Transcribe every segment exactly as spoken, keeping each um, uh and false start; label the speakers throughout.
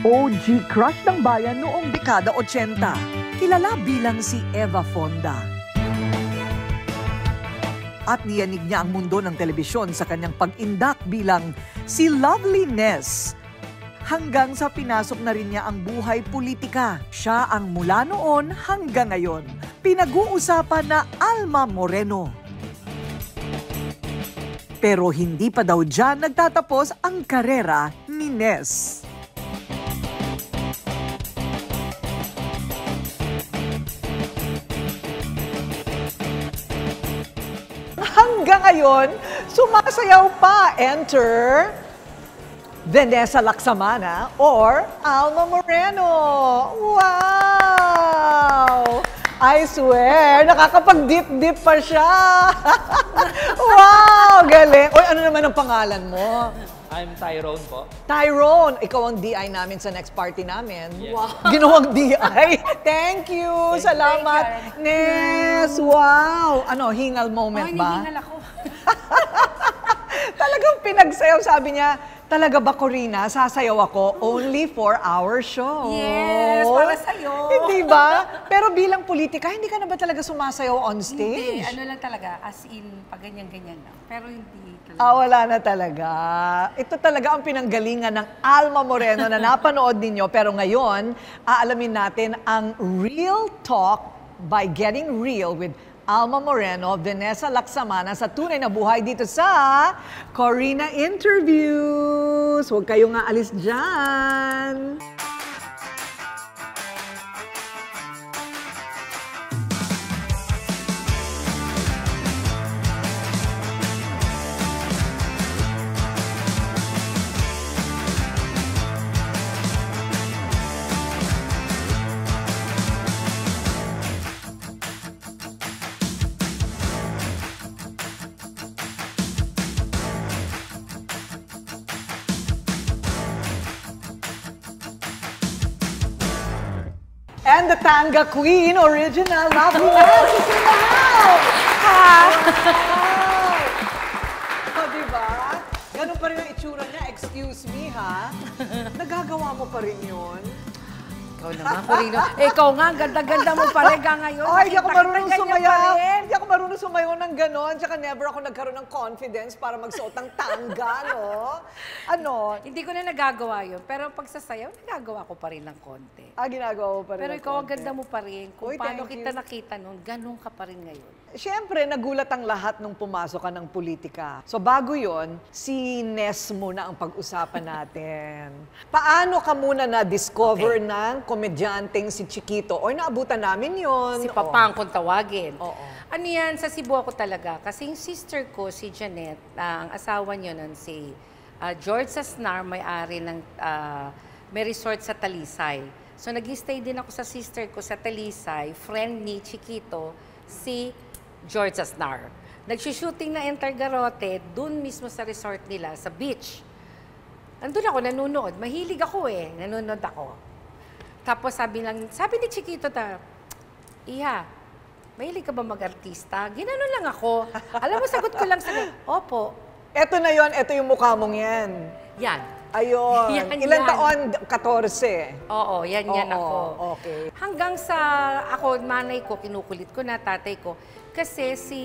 Speaker 1: O G crush ng bayan noong dekada eighty, kilala bilang si Eva Fonda. At niyanig niya ang mundo ng telebisyon sa kanyang pag-indak bilang si Loveliness. Hanggang sa pinasok na rin niya ang buhay politika. Siya ang mula noon hanggang ngayon pinag-uusapan na Alma Moreno. Pero hindi pa daw dyan nagtatapos ang karera ni Ness. Hanggang ngayon, sumasayaw pa. Enter Vanessa Laksamana or Alma Moreno. Wow! I swear, nakakapag-dip-dip pa siya. Wow! Galing. Oy, ano naman ang pangalan mo?
Speaker 2: I'm Tyrone po.
Speaker 1: Tyrone, ikaw ang D I namin sa next party namin.
Speaker 2: Yes.
Speaker 1: Wow. Ginawang D I. Thank you.
Speaker 2: Thank
Speaker 1: Salamat. Ness, wow. Ano, hingal moment
Speaker 3: oh,
Speaker 1: ba?
Speaker 3: Hingal ako.
Speaker 1: Talagang pinagsayaw. Sabi niya, talaga ba, Corina, sasayaw ako only for our show?
Speaker 3: Yes, para sa'yo.
Speaker 1: Hindi ba? Pero bilang politika, hindi ka na ba talaga sumasayaw on stage?
Speaker 3: Hindi, ano lang talaga, as in, pag ganyan-ganyan lang. Pero hindi talaga.
Speaker 1: Ah, wala na talaga. Ito talaga ang pinanggalingan ng Alma Moreno na napanood ninyo. Pero ngayon, aalamin natin ang Real Talk by Getting Real with Alma Moreno, Vanessa Laksamana sa tunay na buhay dito sa Corina Interviews. Huwag kayong aalis dyan. And the Tanga Queen, original, Loveliness is in the house! Hi! Wow! O, diba? Ganun pa rin ang itsura niya. Excuse me, ha? Nagagawa mo pa rin yun?
Speaker 3: Ikaw naman, Corino. Eh, ikaw nga, ganda-ganda mo pa rin ka ngayon.
Speaker 1: Ay, hindi ako marunong
Speaker 3: Ganyan
Speaker 1: sumayaw.
Speaker 3: pa rin.
Speaker 1: Hindi ako marunong sumayaw ng ganon. Tsaka never ako nagkaroon ng confidence para magsuot ng tanga, no? Ano?
Speaker 3: Hindi ko na nagagawa yun. Pero pag sasayaw, nagagawa ko pa rin ng konti.
Speaker 1: Ah, ginagawa mo pa rin
Speaker 3: Pero
Speaker 1: ng
Speaker 3: ikaw, ang
Speaker 1: konti.
Speaker 3: ganda mo pa rin. Kung
Speaker 1: Uy,
Speaker 3: paano
Speaker 1: thank
Speaker 3: kita
Speaker 1: you.
Speaker 3: nakita noon, ganun ka pa rin ngayon.
Speaker 1: Siyempre, nagulat ang lahat nung pumasok ka ng politika. So bago yon, si Ness muna ang pag-usapan natin. Paano ka muna na-discover
Speaker 3: Okay.
Speaker 1: ng komedyanteng si Chiquito? O naabutan namin yon.
Speaker 3: Si Papang kung tawagin.
Speaker 1: Oo.
Speaker 3: Ano yan, sa Cebu ako talaga. Kasi yung sister ko, si Janet, ah, ang asawa niyo nun, si ah, George Sasnar, may-ari ng ah, may resort sa Talisay. So nag-stay din ako sa sister ko sa Talisay, friend ni Chiquito, si George Sasnar. Nagsushooting na Enter Garrote, dun mismo sa resort nila, sa beach. Andun ako, nanonood. Mahilig ako eh, nanonood ako. Tapos sabi lang, sabi ni Chiquito ta, Iha, mahilig ka ba mag-artista? Ginano lang ako. Alam mo, sagot ko lang sa opo.
Speaker 1: Eto na yon, eto yung mukha mong yan.
Speaker 3: Yan.
Speaker 1: Ayun.
Speaker 3: Yan,
Speaker 1: Ilang
Speaker 3: yan.
Speaker 1: taon? fourteen.
Speaker 3: Oo, yan, yan
Speaker 1: Oo,
Speaker 3: ako.
Speaker 1: okay.
Speaker 3: Hanggang sa ako, manay ko, kinukulit ko na, tatay ko. Kasi si,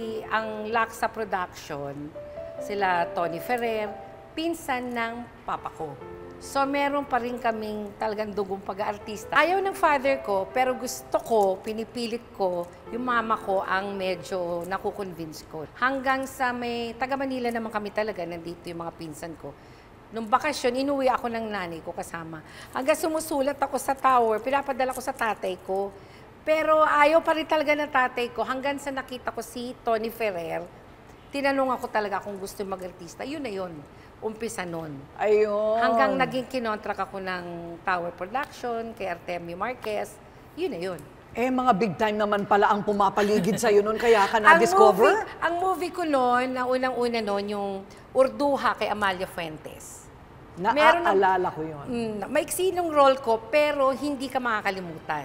Speaker 3: ang Laksa Production, sila Tony Ferrer, pinsan ng papa ko. So, meron pa rin kaming talagang dugong pag-aartista. Ayaw ng father ko, pero gusto ko, pinipilit ko, yung mama ko ang medyo nakukonvince ko. Hanggang sa may, taga Manila naman kami talaga, nandito yung mga pinsan ko. Nung bakasyon, inuwi ako ng nanay ko kasama. Hanggang sumusulat ako sa tower, pinapadala ko sa tatay ko. Pero ayaw pa rin talaga ng tatay ko. Hanggang sa nakita ko si Tony Ferrer, tinanong ako talaga kung gusto mag-artista. Yun na yun. Umpisa nun.
Speaker 1: Ayun.
Speaker 3: Hanggang naging kinontract ako ng Tower Production, kay Artemio Marquez. Yun na yun.
Speaker 1: Eh, mga big time naman pala ang pumapaligid sa'yo noon, kaya ka
Speaker 3: Ang
Speaker 1: na-discover?
Speaker 3: movie, ang movie ko noon, na unang-una noon, yung Urduha kay Amalia Fuentes. Meron ng-
Speaker 1: Naaalala ko yun.
Speaker 3: Mm, maiksi nung role ko, pero hindi ka makakalimutan.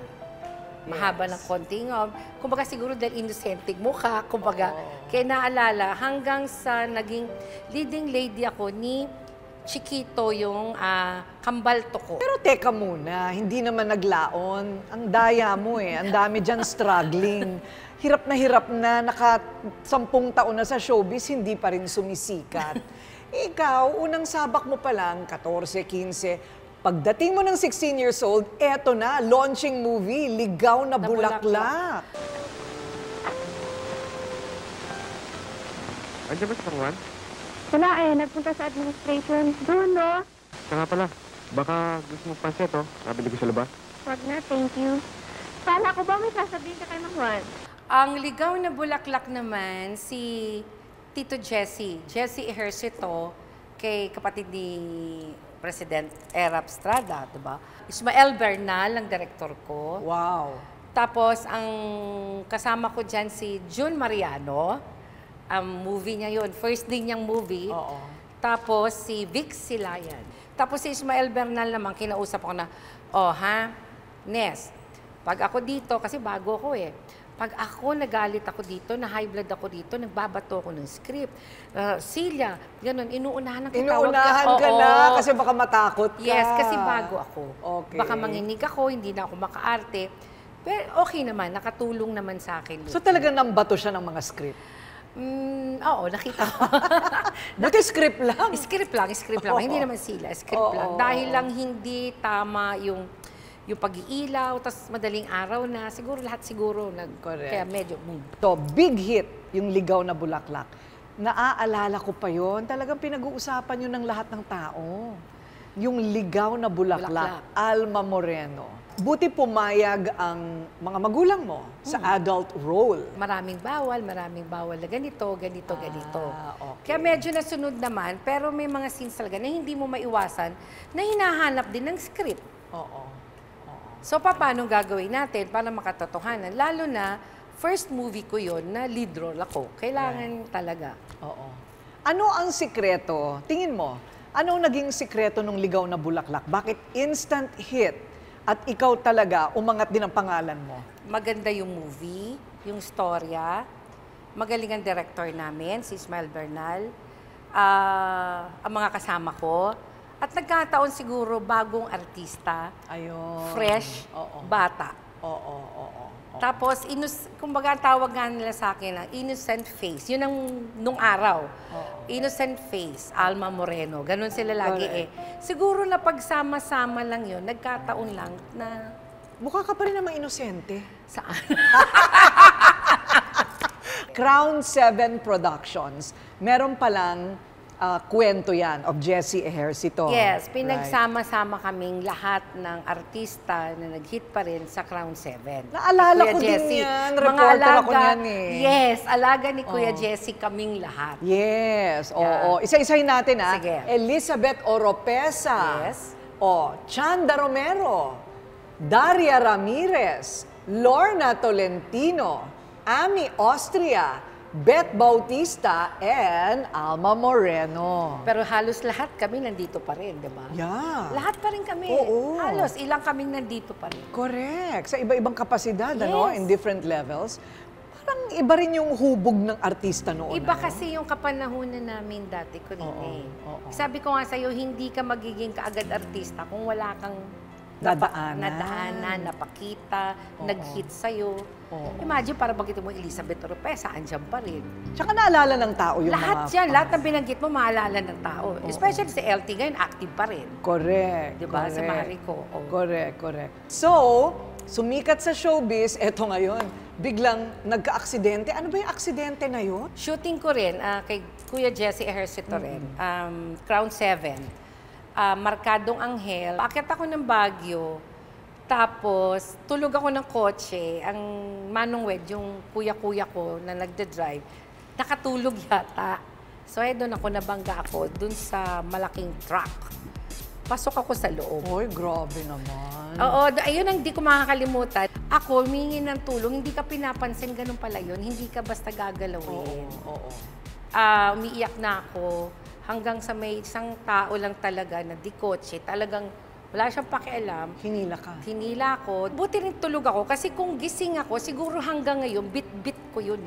Speaker 3: Mahaba ng konting, um, kumbaga siguro dahil inosenteng mukha, kumbaga,
Speaker 1: Oo.
Speaker 3: kaya naalala, hanggang sa naging leading lady ako ni Chiquito yung ah, kambalto ko.
Speaker 1: Pero teka muna, hindi naman naglaon. Ang daya mo eh. Ang dami dyan struggling. Hirap na hirap na, naka sampung taon na sa showbiz, hindi pa rin sumisikat. Ikaw, unang sabak mo pa lang, fourteen, fifteen, pagdating mo ng sixteen years old, eto na, launching movie, Ligaw na
Speaker 3: Na
Speaker 1: Bulaklak.
Speaker 2: Andiyan ba si Pangwan?
Speaker 4: Wala eh, nagpunta sa administration. Doon, no?
Speaker 2: Siya nga pala. Baka gusto mo pansit, oh. Nabili ko sa labas.
Speaker 4: Wag na, thank you. Kala ko ba may sasabihin ka kay Mang Juan?
Speaker 3: Ang Ligaw na Bulaklak naman, si Tito Jesse. Jesse Ejercito, kay kapatid ni President Erap Estrada, diba? Ismael Bernal, ang direktor ko.
Speaker 1: Wow.
Speaker 3: Tapos, ang kasama ko dyan si June Mariano. Ang movie niya yun. First day niyang movie.
Speaker 1: Oo.
Speaker 3: Tapos, si Vic Silayan. Tapos, si Ismael Bernal naman, kinausap ako na, oh ha, Nes, pag ako dito, kasi bago ako eh, pag ako nagalit ako dito, na high blood ako dito, nagbabato ako ng script. Uh, Celia, ganun, inuunahan ng
Speaker 1: Inuunahan ka
Speaker 3: Oo.
Speaker 1: na kasi baka matakot ka.
Speaker 3: Yes, kasi bago ako.
Speaker 1: Okay.
Speaker 3: Baka manginig ako, hindi na ako makaarte. Pero okay naman, nakatulong naman sa akin.
Speaker 1: So talagang nambato siya ng mga script?
Speaker 3: Mm, oo, nakita ko.
Speaker 1: Buti script lang.
Speaker 3: Script lang, script lang.
Speaker 1: Oo.
Speaker 3: Hindi naman sila, script
Speaker 1: Oo,
Speaker 3: lang.
Speaker 1: oo,
Speaker 3: Dahil
Speaker 1: oo.
Speaker 3: lang hindi tama yung yung pag-iilaw, tapos madaling araw na, siguro lahat siguro nag
Speaker 1: Correct.
Speaker 3: kaya medyo mm.
Speaker 1: To, big hit, yung Ligaw na Bulaklak. Naaalala ko pa yon, talagang pinag-uusapan yun ng lahat ng tao. Yung Ligaw na Bulaklak,
Speaker 3: Bulaklak.
Speaker 1: Alma Moreno. Buti pumayag ang mga magulang mo sa
Speaker 3: Hmm.
Speaker 1: adult role.
Speaker 3: Maraming bawal, maraming bawal na ganito, ganito, ganito.
Speaker 1: Ah, okay.
Speaker 3: Kaya medyo nasunod naman, pero may mga scenes talaga na hindi mo maiwasan na hinahanap din ng script.
Speaker 1: Oo.
Speaker 3: So, paano gagawin natin para makatotohanan? Lalo na, first movie ko yon na lead role ako. Kailangan talaga.
Speaker 1: Oo. Ano ang sikreto? Tingin mo, ano ang naging sikreto ng Ligaw na Bulaklak? Bakit instant hit? At ikaw talaga, umangat din ang pangalan mo.
Speaker 3: Maganda yung movie, yung storya. Magaling ang director namin, si Ismael Bernal. Ah, ang mga kasama ko. At nagkataon siguro bagong artista,
Speaker 1: Ayun.
Speaker 3: fresh,
Speaker 1: Oo.
Speaker 3: bata.
Speaker 1: Oo, oo, oo.
Speaker 3: Tapos, inus, kumbaga ang tawag nga nila sa akin, ang innocent face. Yun ang nung araw. Innocent face, Alma Moreno. Ganon sila lagi eh. Siguro na pagsama-sama lang yun, nagkataon lang na
Speaker 1: Mukha ka pa rin namang inosente.
Speaker 3: saan.
Speaker 1: Crown seven Productions. Meron palang ah, kwento yan of Jesse Ejercito.
Speaker 3: Yes,
Speaker 1: Right.
Speaker 3: pinagsama-sama kaming lahat ng artista na nag-hit pa rin sa Crown seven.
Speaker 1: Naalala
Speaker 3: Kuya
Speaker 1: ko din
Speaker 3: Jesse.
Speaker 1: yan.
Speaker 3: Mga
Speaker 1: Reporter ako
Speaker 3: alaga-
Speaker 1: niyan eh.
Speaker 3: Yes, alaga ni Kuya
Speaker 1: Oh.
Speaker 3: Jesse kaming lahat.
Speaker 1: Yes, oo.
Speaker 3: Yeah.
Speaker 1: Isa-isahin natin ha.
Speaker 3: Sige.
Speaker 1: Elizabeth Oropesa.
Speaker 3: Yes.
Speaker 1: O, Chanda Romero. Daria Ramirez. Lorna Tolentino. Ami Austria. Beth Bautista and Alma Moreno.
Speaker 3: Pero halos lahat kami nandito pa rin, di ba?
Speaker 1: Yeah.
Speaker 3: Lahat pa rin kami.
Speaker 1: Oo.
Speaker 3: Halos ilang kaming nandito pa rin.
Speaker 1: Correct. Sa iba-ibang kapasidad, ano,
Speaker 3: Yes.
Speaker 1: in different levels. Parang iba rin yung hubog ng artista noon.
Speaker 3: Iba
Speaker 1: ano?
Speaker 3: kasi yung kapanahunan namin dati ko rin
Speaker 1: Oo,
Speaker 3: eh.
Speaker 1: oo.
Speaker 3: Sabi ko nga sa'yo, hindi ka magiging kaagad artista kung wala kang
Speaker 1: Dadaanan.
Speaker 3: nadaanan, napakita,
Speaker 1: Oo.
Speaker 3: nag-hit sa'yo.
Speaker 1: Oo.
Speaker 3: Imagine, para bakit mo Elizabeth Oropesa, andyan pa rin.
Speaker 1: Tsaka naalala ng tao yung
Speaker 3: Lahat
Speaker 1: mga...
Speaker 3: yan, lahat ng binanggit mo, maalala ng tao. Especially si L T ngayon, active pa rin.
Speaker 1: Correct.
Speaker 3: Di ba? Si
Speaker 1: correct.
Speaker 3: Marico. Oh.
Speaker 1: Correct, correct. So, sumikat sa showbiz, eto ngayon, biglang nagka-aksidente. Ano ba yung aksidente na yun?
Speaker 3: Shooting ko rin, ah, kay Kuya Jesse Ejercito rin, um, Crown seven. Ah, Markadong Anghel. Akit ako ng Baguio, tapos tulog ako ng kotse. Ang Manong Wed, yung kuya-kuya ko na nagde-drive, nakatulog yata. So, eh, doon ako, nabangga ako, doon sa malaking truck. Pasok ako sa loob.
Speaker 1: Oy, grabe naman.
Speaker 3: Oo, d- ayun ang hindi ko makakalimutan. Ako, humingi ng tulong, hindi ka pinapansin, ganun pala yun. Hindi ka basta gagalawin.
Speaker 1: Oo, oo.
Speaker 3: Ah, umiiyak na ako hanggang sa may isang tao lang talaga na di kotse. Talagang wala siyang pakialam.
Speaker 1: Hinila ka.
Speaker 3: Hinila ko. Buti rin tulog ako kasi kung gising ako, siguro hanggang ngayon, bit-bit ko yun eh.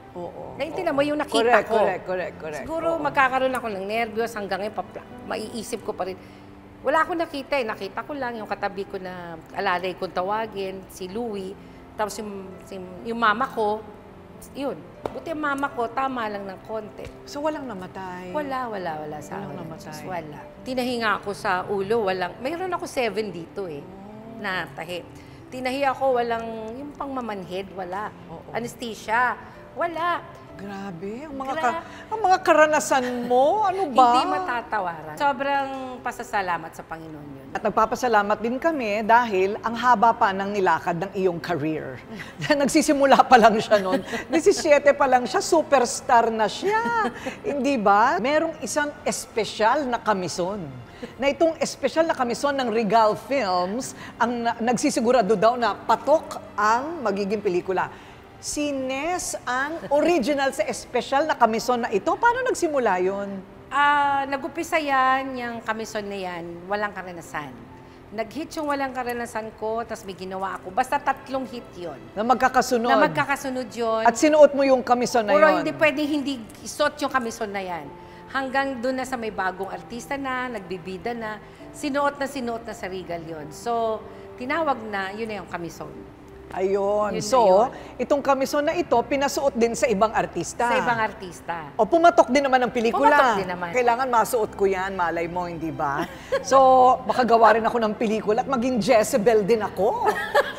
Speaker 1: Oo.
Speaker 3: Naintindihan mo yung nakita
Speaker 1: Correct,
Speaker 3: ko.
Speaker 1: correct, correct, correct.
Speaker 3: Siguro
Speaker 1: Oo.
Speaker 3: magkakaroon ako ng nervyos hanggang ngayon, papla- maiisip ko pa rin. Wala akong nakita eh. Nakita ko lang yung katabi ko na alalay kong tawagin, si Louie. Tapos yung, si- yung mama ko, yun. Buti yung mama ko, tama lang ng konti.
Speaker 1: So, walang namatay?
Speaker 3: Wala, wala, wala sa
Speaker 1: Walang
Speaker 3: akin.
Speaker 1: namatay.
Speaker 3: Just wala. Tinahinga ako sa ulo, walang, mayroon ako seven dito eh, na tahi. Tinahi ako, walang, yung pangmamanhid, wala.
Speaker 1: Oo.
Speaker 3: Anesthesia, wala.
Speaker 1: Grabe, ang mga,
Speaker 3: Gra-
Speaker 1: ka- ang mga karanasan mo, ano ba?
Speaker 3: Hindi matatawaran. Sobrang pasasalamat sa Panginoon yun.
Speaker 1: At nagpapasalamat din kami dahil ang haba pa ng nilakad ng iyong career. Nagsisimula pa lang siya noon. disisiete pa lang siya, superstar na siya. Hindi ba? Merong isang espesyal na kamison. Na itong espesyal na kamison ng Regal Films ang na- nagsisigurado daw na patok ang magiging pelikula. Si Ness ang original sa espesyal na kamison na ito. Paano nagsimula yun?
Speaker 3: Ah, nag-upisa yan, yung kamison na yan, walang karanasan. Nag-hit yung walang karanasan ko, tapos may ginawa ako. Basta tatlong hit yon.
Speaker 1: Na magkakasunod.
Speaker 3: Na magkakasunod yun.
Speaker 1: At sinuot mo yung kamison na
Speaker 3: Puro
Speaker 1: yun.
Speaker 3: hindi pwedeng hindi isuot yung kamison na yan. Hanggang doon na sa may bagong artista na, nagbibida na, sinuot na sinuot na sa Regal yon. So, tinawag na, yun na yung kamison.
Speaker 1: Ayun.
Speaker 3: Yun na
Speaker 1: So,
Speaker 3: yun.
Speaker 1: itong kamison na ito, pinasuot din sa ibang artista.
Speaker 3: Sa ibang artista.
Speaker 1: O pumatok din naman ang pelikula.
Speaker 3: Pumatok din naman.
Speaker 1: Kailangan masuot ko yan, malay mo, hindi ba? So, baka gawa rin ako ng pelikula at maging Jezebel din ako.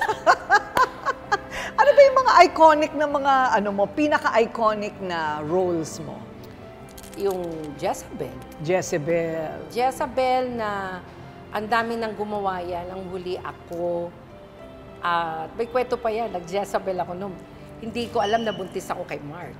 Speaker 1: Ano ba yung mga iconic na mga, ano mo, pinaka-iconic na roles mo?
Speaker 3: Yung Jezebel.
Speaker 1: Jezebel.
Speaker 3: Jezebel na ang dami nang gumawa yan. Ang huli ako. At may kwento pa yan. Nag-Jezebel ako nung hindi ko alam na buntis ako kay Mark.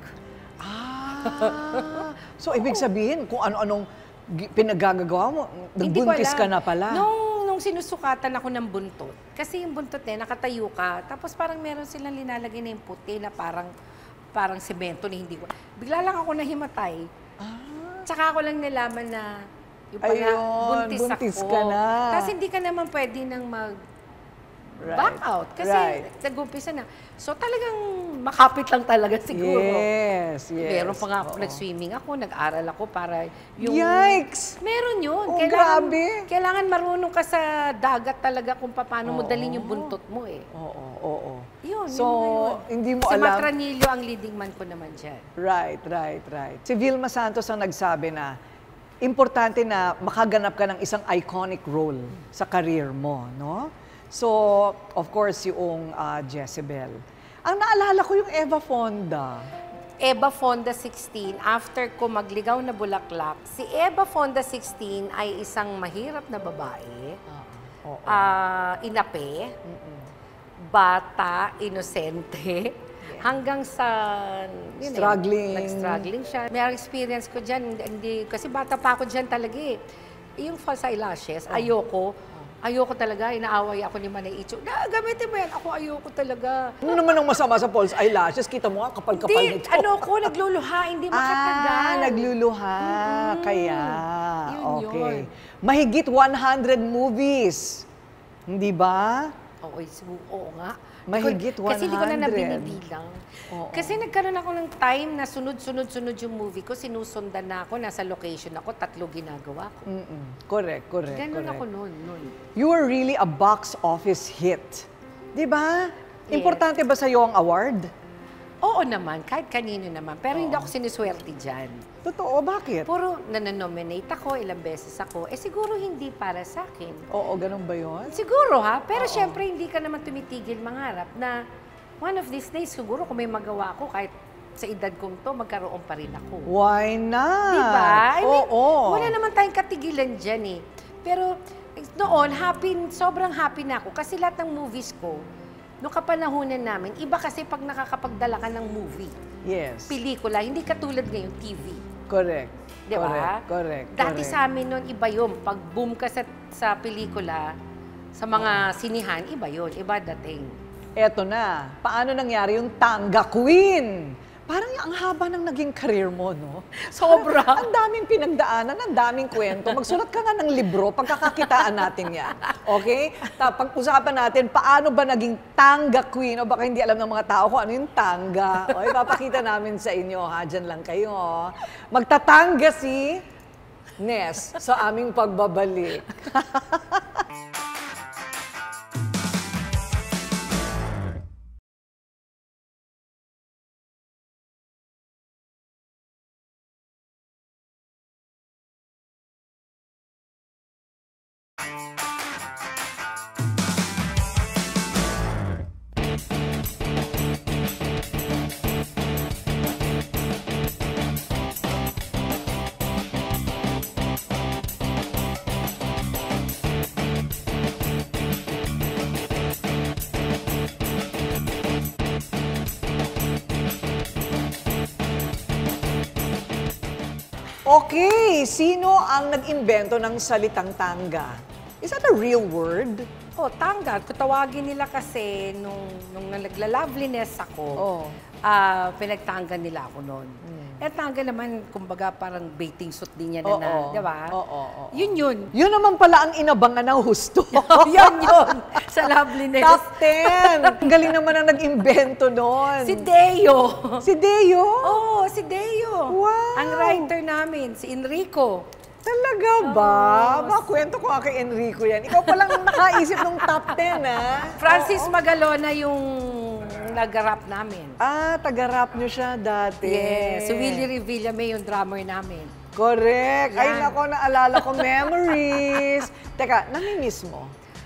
Speaker 1: Ah, so ibig sabihin, kung ano-anong gi- pinagagagawa mo,
Speaker 3: Hindi ko
Speaker 1: nagbuntis
Speaker 3: alam.
Speaker 1: ka na pala.
Speaker 3: Nung, nung sinusukatan ako ng buntot, kasi yung buntot eh, nakatayo ka, tapos parang meron silang linalagay na yung puti na parang, parang semento na hindi ko. Bigla lang ako nahimatay.
Speaker 1: Ah.
Speaker 3: Tsaka ako lang nalaman na yung pala,
Speaker 1: Ayun,
Speaker 3: buntis,
Speaker 1: buntis
Speaker 3: ako.
Speaker 1: ka na.
Speaker 3: Tapos hindi ka naman pwede nang mag
Speaker 1: Right.
Speaker 3: back out. Kasi
Speaker 1: Right.
Speaker 3: nag-umpisa na. So talagang makapit lang talaga siguro.
Speaker 1: Yes, yes.
Speaker 3: Meron pa nga ako,
Speaker 1: Oo.
Speaker 3: nag-swimming ako, nag-aral ako para yung...
Speaker 1: Yikes!
Speaker 3: Meron
Speaker 1: Oh,
Speaker 3: yun. kailangan,
Speaker 1: grabe.
Speaker 3: Kailangan marunong ka sa dagat talaga kung paano mo dalhin yung buntot mo eh.
Speaker 1: Oo, oo.
Speaker 3: Yun,
Speaker 1: So,
Speaker 3: yun na yun.
Speaker 1: hindi mo
Speaker 3: si
Speaker 1: alam.
Speaker 3: Matranillo ang leading man ko naman dyan.
Speaker 1: Right, right, right. Si Vilma Santos ang nagsabi na importante na makaganap ka ng isang iconic role sa career mo, no? So, of course, yung ah, Jezebel. Ang naalala ko yung Eva Fonda.
Speaker 3: Eva Fonda sixteen, after ko magligaw na bulaklak, si Eva Fonda sixteen ay isang mahirap na babae,
Speaker 1: Oo.
Speaker 3: ah, inape, bata, inosente, hanggang sa yun eh,
Speaker 1: Struggling.
Speaker 3: nag-struggling siya. May experience ko dyan, hindi, kasi bata pa ako dyan talaga eh. Yung false eyelashes, ayoko. Ayoko talaga, inaaway ako ni Manay Icho. Na, gamitin mo yan. Ako ayoko talaga.
Speaker 1: Ano naman ang masama sa false eyelashes? Kita mo nga, kapal-kapal
Speaker 3: Hindi,
Speaker 1: nito.
Speaker 3: ano ko, nagluluha, hindi makatagal.
Speaker 1: Ah, nagluluha. Kaya,
Speaker 3: Yun,
Speaker 1: okay.
Speaker 3: yun.
Speaker 1: Mahigit one hundred movies. Hindi ba?
Speaker 3: Oo, siguro, oo nga.
Speaker 1: Mahigit
Speaker 3: Kasi hindi ko na
Speaker 1: one hundred.
Speaker 3: nabinibilang.
Speaker 1: Oo.
Speaker 3: Kasi nagkaroon ako ng time na sunod-sunod-sunod yung movie ko. Sinusundan na ako, nasa location ako, tatlo ginagawa ko.
Speaker 1: Mm-mm. Correct, correct,
Speaker 3: Ganon
Speaker 1: correct.
Speaker 3: ako noon, noon.
Speaker 1: You were really a box office hit. Di ba?
Speaker 3: Yes.
Speaker 1: Importante ba sa'yo ang award?
Speaker 3: Oo naman, kahit kanino naman. Pero hindi ako siniswerte dyan.
Speaker 1: Totoo, bakit?
Speaker 3: Puro nananominate ako, ilang beses ako. Eh siguro hindi para sa akin.
Speaker 1: Oo, ganun ba yun?
Speaker 3: Siguro ha, pero syempre hindi ka naman tumitigil mangarap na one of these days siguro kung may magawa ako kahit sa edad kong to, magkaroon pa rin ako.
Speaker 1: Why not?
Speaker 3: Diba? I mean,
Speaker 1: Oo.
Speaker 3: wala naman tayong katigilan dyan eh. Pero noon, happy, sobrang happy na ako kasi lahat ng movies ko, noong kapanahunan namin, iba kasi pag nakakapagdala ka ng movie,
Speaker 1: Yes.
Speaker 3: pelikula, hindi katulad ngayon T V.
Speaker 1: Correct.
Speaker 3: Di ba?
Speaker 1: Correct, correct.
Speaker 3: Dati
Speaker 1: correct.
Speaker 3: sa amin noon, iba yun. Pag boom ka sa, sa pelikula, sa mga sinihan, iba yun. Iba dating.
Speaker 1: Eto na, paano nangyari yung Tanga Queen? Parang ang haba ng naging career mo, no?
Speaker 3: Sobra.
Speaker 1: Ang daming pinagdaanan, ang daming kwento. Magsulat ka nga ng libro, pagkakakitaan natin yan. Okay? Tapos pag-usapan natin, paano ba naging tanga queen? O baka hindi alam ng mga tao kung ano yung tanga. O, ipapakita namin sa inyo, ha? Diyan lang kayo. Magtatanga si Ness sa aming pagbabalik. Okay, sino ang nag-imbento ng salitang tanga? Is that a real word?
Speaker 3: Oh, tanggal. Kung tawagin nila kasi nung, nung nagla-loveliness ako,
Speaker 1: Oh.
Speaker 3: ah, pinagtanggal nila ako noon.
Speaker 1: Hmm.
Speaker 3: Eh, tanggal naman, kumbaga, parang bathing suit din yan
Speaker 1: Oo.
Speaker 3: na, di ba?
Speaker 1: Oo, oo, oo.
Speaker 3: Yun yun.
Speaker 1: Yun naman pala ang inabangan ng husto.
Speaker 3: yun yun. Sa loveliness.
Speaker 1: Top ten! Ang galing naman ang nag-imbento noon.
Speaker 3: Si Deo.
Speaker 1: Si Deo?
Speaker 3: Oo, oh, si Deo.
Speaker 1: Wow.
Speaker 3: Ang writer namin, si Enrico.
Speaker 1: Talaga ba? Ba, kwento ko nga kay Enrico yan. Ikaw palang nakaisip ng top ten, ha?
Speaker 3: Francis Magalona yung nag-rap namin.
Speaker 1: Ah, taga-rap nyo siya dati.
Speaker 3: Yes. Si Willie Revilla may yung drummer namin.
Speaker 1: Correct. Ay,
Speaker 3: Yan.
Speaker 1: nako, naalala ko memories. Teka, namimiss mo?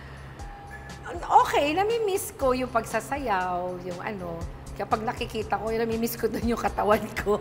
Speaker 3: Okay, nami-miss ko yung pagsasayaw, yung ano. Kapag nakikita ko, nami-miss ko doon yung katawan ko.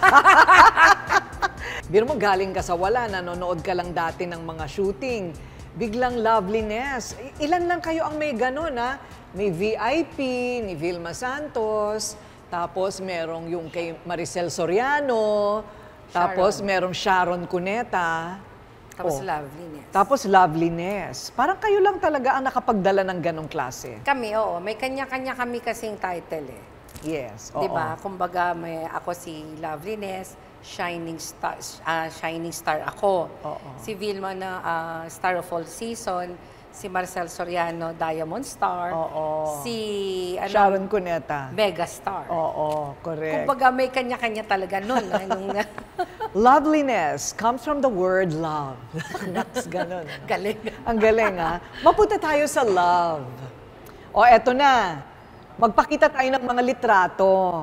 Speaker 1: Biro mo, galing ka sa wala, nanonood ka lang dati ng mga shooting. Biglang loveliness. I- Ilan lang kayo ang may ganun, ha? May V I P, ni Vilma Santos, tapos merong yung kay Maricel Soriano, tapos merong Sharon Cuneta.
Speaker 3: Tapos
Speaker 1: Oh.
Speaker 3: loveliness.
Speaker 1: Tapos loveliness. Parang kayo lang talaga ang nakapagdala ng ganong klase.
Speaker 3: Kami, oo. May kanya-kanya kami kasing title eh.
Speaker 1: Yes, oo.
Speaker 3: Di ba? Kumbaga, may ako si Loveliness, Shining Star, ah, Shining Star ako.
Speaker 1: Oo.
Speaker 3: Si Vilma na ah, Star of All Season, si Marcel Soriano, Diamond Star.
Speaker 1: Oo.
Speaker 3: Si ano,
Speaker 1: Sharon Cuneta.
Speaker 3: Mega Star.
Speaker 1: Oo, correct.
Speaker 3: Kumbaga, may kanya-kanya talaga nun. ah, nung,
Speaker 1: Loveliness comes from the word love. That's ganun. ano?
Speaker 3: galing.
Speaker 1: Ang galing, ha? Mapunta tayo sa love. O, eto na. Magpakita tayo ng mga litrato.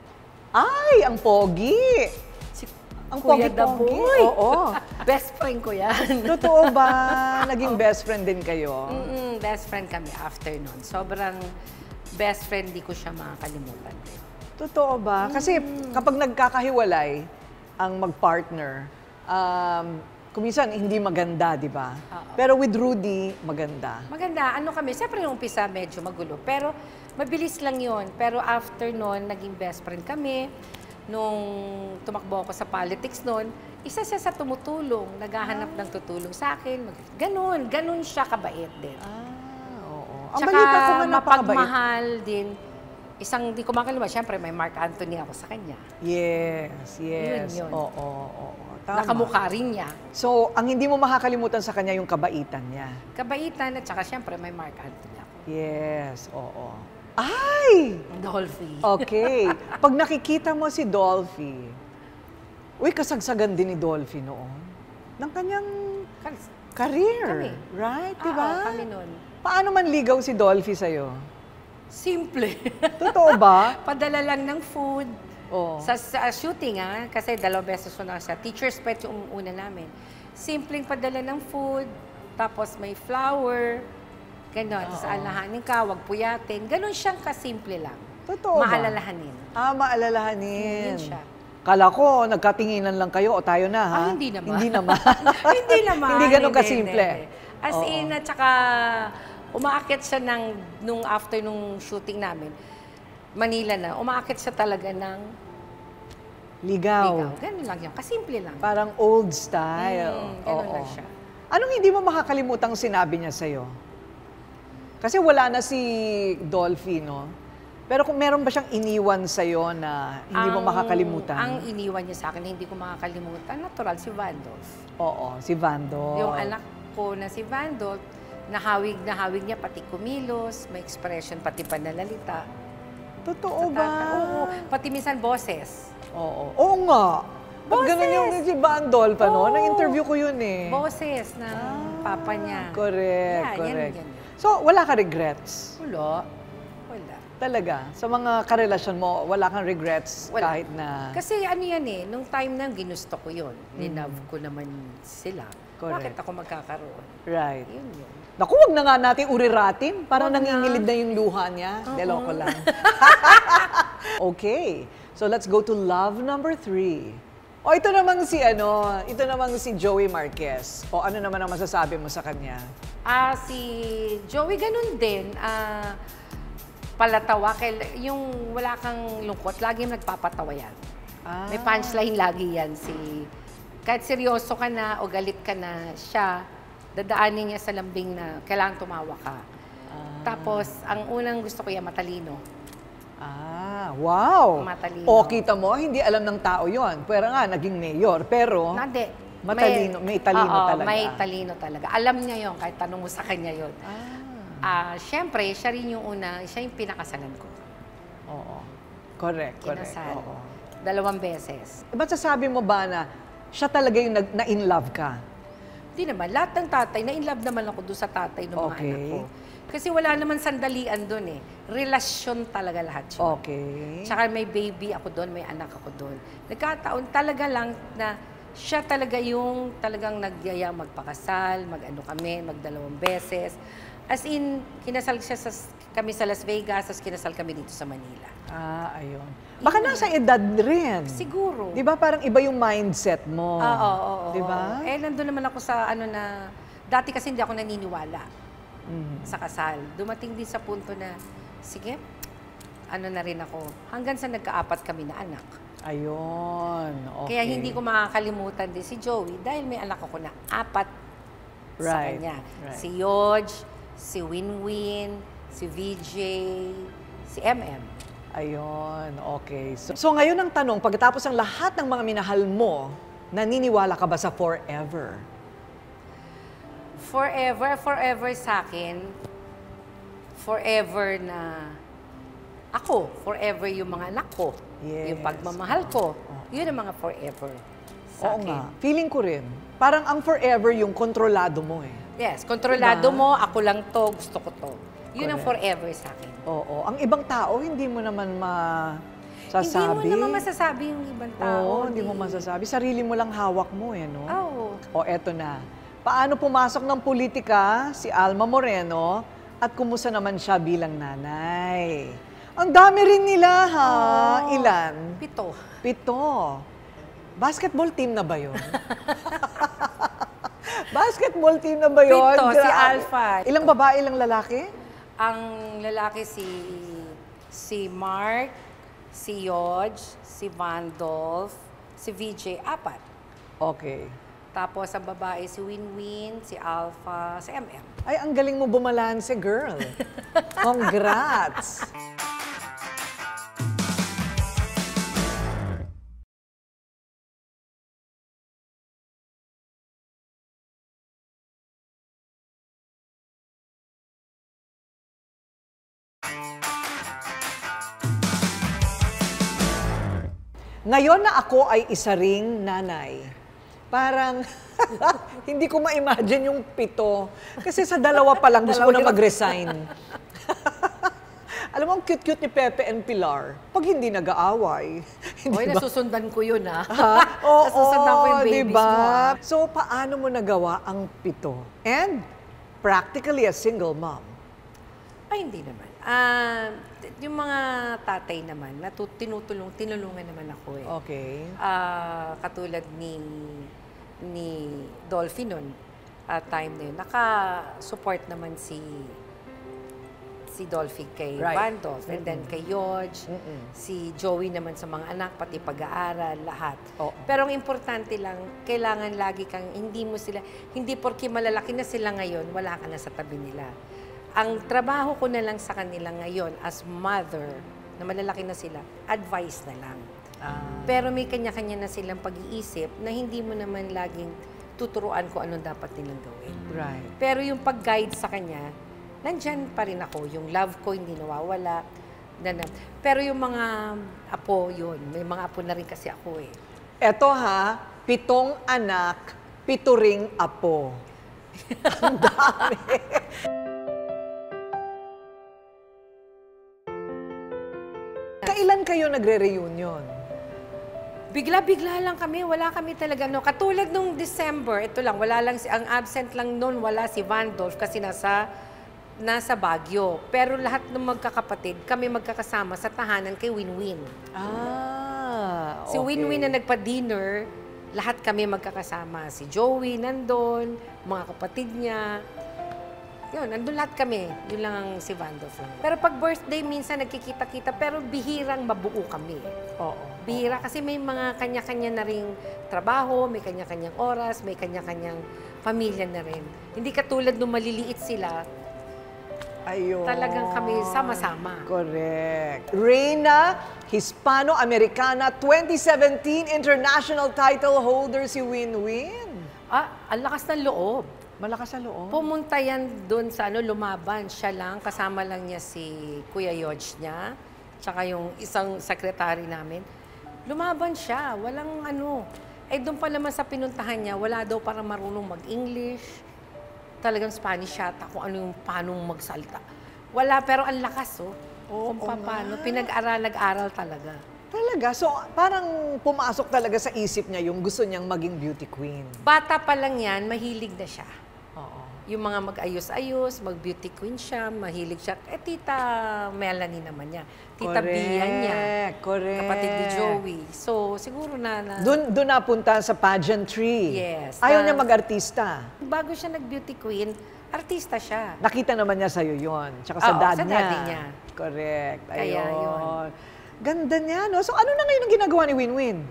Speaker 1: Ay, ang pogi.
Speaker 3: Si
Speaker 1: Ang
Speaker 3: Kuya
Speaker 1: pogi-pogi.
Speaker 3: Daboy.
Speaker 1: Oo.
Speaker 3: Best friend ko yan.
Speaker 1: Totoo ba? Naging best friend din kayo?
Speaker 3: Mm-mm, best friend kami after nun. Sobrang best friend, di ko siya makakalimutan.
Speaker 1: Totoo ba? Kasi kapag nagkakahiwalay ang mag-partner, um, kuminsan hindi maganda, di ba?
Speaker 3: Oo.
Speaker 1: Pero with Rudy, maganda.
Speaker 3: Maganda. Ano kami, siyempre yung umpisa medyo magulo. Pero mabilis lang yon. Pero after nun, naging best friend kami. Nung tumakbo ako sa politics nun, isa siya sa tumutulong. Naghahanap ng tutulong sa akin. Mag- Ganun. Ganun siya kabait din.
Speaker 1: Ah, oo. Ang
Speaker 3: Tsaka
Speaker 1: balita ko nga napakabait.
Speaker 3: mapagmahal din. Isang di ko makalimutan, siyempre may Mark Anthony ako sa kanya.
Speaker 1: Yes, yes.
Speaker 3: Yun, yun.
Speaker 1: Oo, oo, oo. Tama.
Speaker 3: Nakamukha rin niya.
Speaker 1: So, ang hindi mo makakalimutan sa kanya yung kabaitan niya.
Speaker 3: Kabaitan at saka siyempre may Mark Anthony ako.
Speaker 1: Yes, oo. Ay!
Speaker 3: Dolphy.
Speaker 1: Okay. Pag nakikita mo si Dolphy, uy, kasagsagan din ni Dolphy noon. Ng kanyang career.
Speaker 3: Kami.
Speaker 1: Right?
Speaker 3: Oo,
Speaker 1: Diba?
Speaker 3: kami nun.
Speaker 1: Paano man ligaw si Dolphy sa'yo?
Speaker 3: Simple.
Speaker 1: Totoo ba?
Speaker 3: Padala lang ng food.
Speaker 1: Oo.
Speaker 3: Sa, sa shooting, ah, kasi dalawang beses ko na siya. Teacher's pet yung una namin. Simpleng padala ng food, tapos may flower, gano'n. Tapos alahanin ka, wag puyatin. Ganon siyang kasimple lang.
Speaker 1: Totoo ba?
Speaker 3: Maalalahanin.
Speaker 1: Ah, maalalahanin.
Speaker 3: Yun siya.
Speaker 1: Kala ko, nagkatinginan lang kayo o tayo na, ha?
Speaker 3: Ah, hindi naman.
Speaker 1: Hindi naman.
Speaker 3: hindi naman.
Speaker 1: Hindi ganun
Speaker 3: Hindi,
Speaker 1: kasimple.
Speaker 3: hindi, hindi. As
Speaker 1: Oo.
Speaker 3: in, at saka umaakit siya ng, nung after nung shooting namin, Manila na, umaakit siya talaga ng
Speaker 1: Ligaw.
Speaker 3: ligaw. Ganun lang yun. Kasimple lang.
Speaker 1: Parang old style.
Speaker 3: Mm, ganun
Speaker 1: Oo.
Speaker 3: lang siya.
Speaker 1: Anong hindi mo makakalimutang sinabi niya sa'yo? Kasi wala na si Dolphy, no? Pero kung meron ba siyang iniwan sa'yo na hindi mo
Speaker 3: Ang-
Speaker 1: makakalimutan?
Speaker 3: Ang iniwan niya sa akin na hindi ko makakalimutan, natural, si Vandolph.
Speaker 1: Oo, si Vando.
Speaker 3: Yung anak ko na si Vandolph, nahawig na hawig niya pati kumilos, may expression, pati pananalita.
Speaker 1: Totoo
Speaker 3: Sa
Speaker 1: ba?
Speaker 3: tata- Oo, pati minsan boses.
Speaker 1: Oo. Oo nga. Ba't
Speaker 3: Boses!
Speaker 1: ganun yung si Vandolph, ano?
Speaker 3: Oo.
Speaker 1: Na-interview ko yun eh.
Speaker 3: Boses ng papa niya.
Speaker 1: Correct,
Speaker 3: Yan, yan,
Speaker 1: correct.
Speaker 3: yan.
Speaker 1: So, wala ka regrets?
Speaker 3: Wala. Wala.
Speaker 1: Talaga? Sa mga karelasyon mo, wala kang regrets
Speaker 3: Wala.
Speaker 1: kahit na...
Speaker 3: Kasi ano yan eh, nung time na ginusto ko yun, linove ko naman sila.
Speaker 1: Mm. Correct.
Speaker 3: Bakit ako magkakaroon?
Speaker 1: Right.
Speaker 3: Yun yun.
Speaker 1: Naku, wag na nga natin uriratin. Parang
Speaker 3: Wag na.
Speaker 1: nangingilid na yung luha niya.
Speaker 3: Oo.
Speaker 1: Deloko lang. Okay. So let's go to love number three. O ito namang si ano, ito namang si Joey Marquez. O ano naman ang masasabi mo sa kanya?
Speaker 3: Ah, si Joey ganun din. Ah, palatawa. Kail- yung wala kang lungkot, laging nagpapatawa yan.
Speaker 1: Ah.
Speaker 3: May punchline lagi yan. Si, kahit seryoso ka na o galit ka na, siya, dadaanin niya sa lambing na kailangan tumawa ka. Tapos, ang unang gusto ko yan, matalino.
Speaker 1: Ah, wow.
Speaker 3: Matalino.
Speaker 1: O kita mo, hindi alam ng tao yon. Pero nga, naging mayor. Pero,
Speaker 3: Hindi.
Speaker 1: matalino, may talino
Speaker 3: Oo,
Speaker 1: talaga.
Speaker 3: may talino talaga. Alam niya yon kahit tanong mo sa kanya yon. Ah, Siyempre, siya rin yung una, siya yung pinakasalan ko.
Speaker 1: oo. Correct, correct.
Speaker 3: Kinasal.
Speaker 1: Oo.
Speaker 3: Dalawang beses.
Speaker 1: Ba't sasabi mo ba na siya talaga yung nag- na-in love ka?
Speaker 3: Hindi naman. Lahat ng tatay, na-inlove naman ako doon sa tatay ng mga
Speaker 1: Okay.
Speaker 3: anak ko. Kasi wala naman sandalian doon eh. Relasyon talaga lahat yun.
Speaker 1: Okay.
Speaker 3: Tsaka may baby ako doon, may anak ako doon. Nagkataon talaga lang na siya talaga yung talagang nagyaya magpakasal, mag-ano kami, magdalawang beses. As in, kinasal siya sa, kami sa Las Vegas, tapos kinasal kami dito sa Manila.
Speaker 1: Ah, ayun. Baka nasa edad rin.
Speaker 3: Siguro.
Speaker 1: Di ba parang iba yung mindset mo?
Speaker 3: Oo, oo, oo.
Speaker 1: Di ba?
Speaker 3: Eh, nandun naman ako sa ano na, dati kasi hindi ako naniniwala
Speaker 1: Mhm.
Speaker 3: sa kasal. Dumating din sa punto na, sige, ano na rin ako. Hanggang sa nagkaapat kami na anak.
Speaker 1: Ayun. Okay.
Speaker 3: Kaya hindi ko makakalimutan din si Joey dahil may anak ako na apat sa
Speaker 1: Right,
Speaker 3: kanya.
Speaker 1: right.
Speaker 3: Si Yoj, si Winwin, si V J, si M M.
Speaker 1: Ayun, okay. So, so ngayon ang tanong, pagkatapos ng lahat ng mga minahal mo, naniniwala ka ba sa forever?
Speaker 3: Forever, forever sa akin, forever na ako, forever yung mga anak ko,
Speaker 1: Yes.
Speaker 3: yung pagmamahal ko, yun ang mga forever sa
Speaker 1: Oo
Speaker 3: akin.
Speaker 1: nga. Feeling ko rin. Parang ang forever yung kontrolado mo eh.
Speaker 3: Yes, kontrolado
Speaker 1: Diba?
Speaker 3: mo, ako lang to, gusto ko to. Yun ang
Speaker 1: Correct.
Speaker 3: forever sa akin.
Speaker 1: Oo. Ang ibang tao, hindi mo naman masasabi.
Speaker 3: Hindi mo naman masasabi yung ibang tao.
Speaker 1: Oo, hindi mo masasabi. Sarili mo lang hawak mo eh, no?
Speaker 3: Oo.
Speaker 1: O eto na. Paano pumasok ng politika si Alma Moreno at kumusta naman siya bilang nanay? Ang dami rin nila, ha?
Speaker 3: Oo.
Speaker 1: Ilan?
Speaker 3: Pito.
Speaker 1: Pito. Basketball team na ba yun? Basketball team na ba yun?
Speaker 3: Pito, si
Speaker 1: Grabe.
Speaker 3: Alpha.
Speaker 1: Ilang babae, ilang lalaki?
Speaker 3: Ang lalaki si si Mark, si Yoj, si Vandolph, si V J, apat.
Speaker 1: Okay.
Speaker 3: Tapos ang babae si Winwin, si Alpha, si M M.
Speaker 1: Ay, ang galing mo bumalanse, girl. Congrats! Ngayon na ako ay isa ring nanay, parang hindi ko ma-imagine yung pito. Kasi sa dalawa pa lang gusto ko na mag-resign. Alam mo, ang cute-cute ni Pepe and Pilar. Pag hindi nag-aaway. Hindi
Speaker 3: Hoy,
Speaker 1: ba?
Speaker 3: nasusundan ko yun, ah.
Speaker 1: Ha? Oo,
Speaker 3: Nasusundan ko yung babies
Speaker 1: diba?
Speaker 3: mo, ah.
Speaker 1: So, paano mo nagawa ang pito? And practically a single mom.
Speaker 3: Ay, hindi naman. Ah, yung mga tatay naman, natu tinutulong, tinulungan naman ako eh.
Speaker 1: Okay.
Speaker 3: Ah, katulad ni ni Dolphy nun, at time na yun, naka-support naman si si Dolphy kay
Speaker 1: Right.
Speaker 3: Vandolph, and then kay Yoj,
Speaker 1: Mm-mm.
Speaker 3: si Joey naman sa mga anak, pati pag-aaral, lahat.
Speaker 1: Oo.
Speaker 3: Pero ang importante lang, kailangan lagi kang, hindi mo sila, hindi porke malalaki na sila ngayon, wala ka na sa tabi nila. Ang trabaho ko na lang sa kanila ngayon as mother na malalaki na sila, advice na lang.
Speaker 1: Ah.
Speaker 3: Pero may kanya-kanya na silang pag-iisip na hindi mo naman laging tuturuan kung anong dapat nilang gawin.
Speaker 1: Right.
Speaker 3: Pero yung pag-guide sa kanya, nandyan pa rin ako. Yung love ko hindi nawawala. Ganun. Pero yung mga apo, yun. May mga apo na rin kasi ako eh.
Speaker 1: Eto ha, pitong anak, pito ring apo. Ang dami. Kailan kayo nagre-reunion?
Speaker 3: Bigla-bigla lang kami, wala kami talaga. No, katulad nung December, ito lang, wala lang, si, ang absent lang noon, wala si Vandolph kasi nasa, nasa Baguio. Pero lahat ng magkakapatid, kami magkakasama sa tahanan kay Winwin.
Speaker 1: Ah,
Speaker 3: Si
Speaker 1: okay.
Speaker 3: Winwin na nagpa-dinner, lahat kami magkakasama. Si Joey nandun, mga kapatid niya. Yun, nandun lahat kami. Yun lang ang si Vandolph lang. Pero pag birthday, minsan nagkikita-kita, pero bihirang mabuo kami.
Speaker 1: Oo.
Speaker 3: Bihira kasi may mga kanya-kanya na ring trabaho, may kanya-kanyang oras, may kanya-kanyang pamilya na rin. Hindi katulad nung maliliit sila,
Speaker 1: Ayun.
Speaker 3: talagang kami sama-sama.
Speaker 1: Correct. Reina Hispano-Americana twenty seventeen International Title Holder si Winwin.
Speaker 3: Ah, ang lakas ng loob.
Speaker 1: Malakas sa loob.
Speaker 3: Pumunta yan doon sa ano, lumaban. Siya lang, kasama lang niya si Kuya Yodge niya, tsaka yung isang sekretary namin. Lumaban siya, walang ano. Eh doon pa naman sa pinuntahan niya, wala daw para marunong mag-English. Talagang Spanish yata kung ano yung paano magsalita. Wala, pero ang lakas, oh.
Speaker 1: Oo
Speaker 3: kung paano.
Speaker 1: nga.
Speaker 3: Pinag-aral, nag-aral talaga.
Speaker 1: Talaga? So, parang pumasok talaga sa isip niya yung gusto niyang maging beauty queen.
Speaker 3: Bata pa lang yan, mahilig na siya.
Speaker 1: Oo.
Speaker 3: Yung mga mag-ayos-ayos, mag-beauty queen siya, mahilig siya. Eh, Tita Melanie naman niya. Tita Bia niya.
Speaker 1: Correct.
Speaker 3: Kapatid ni Joey. So, siguro na... na
Speaker 1: Doon doon napunta sa pageantry.
Speaker 3: Yes.
Speaker 1: Ayaw
Speaker 3: Na-
Speaker 1: niya mag-artista.
Speaker 3: Bago siya nag-beauty queen, artista siya.
Speaker 1: Nakita naman niya sa'yo yun. Tsaka sa
Speaker 3: Oo,
Speaker 1: dad
Speaker 3: sa
Speaker 1: niya.
Speaker 3: daddy niya.
Speaker 1: Correct.
Speaker 3: Kaya
Speaker 1: Ayun.
Speaker 3: yun.
Speaker 1: Ganda niya, no? So, ano na ngayon ang ginagawa ni Winwin?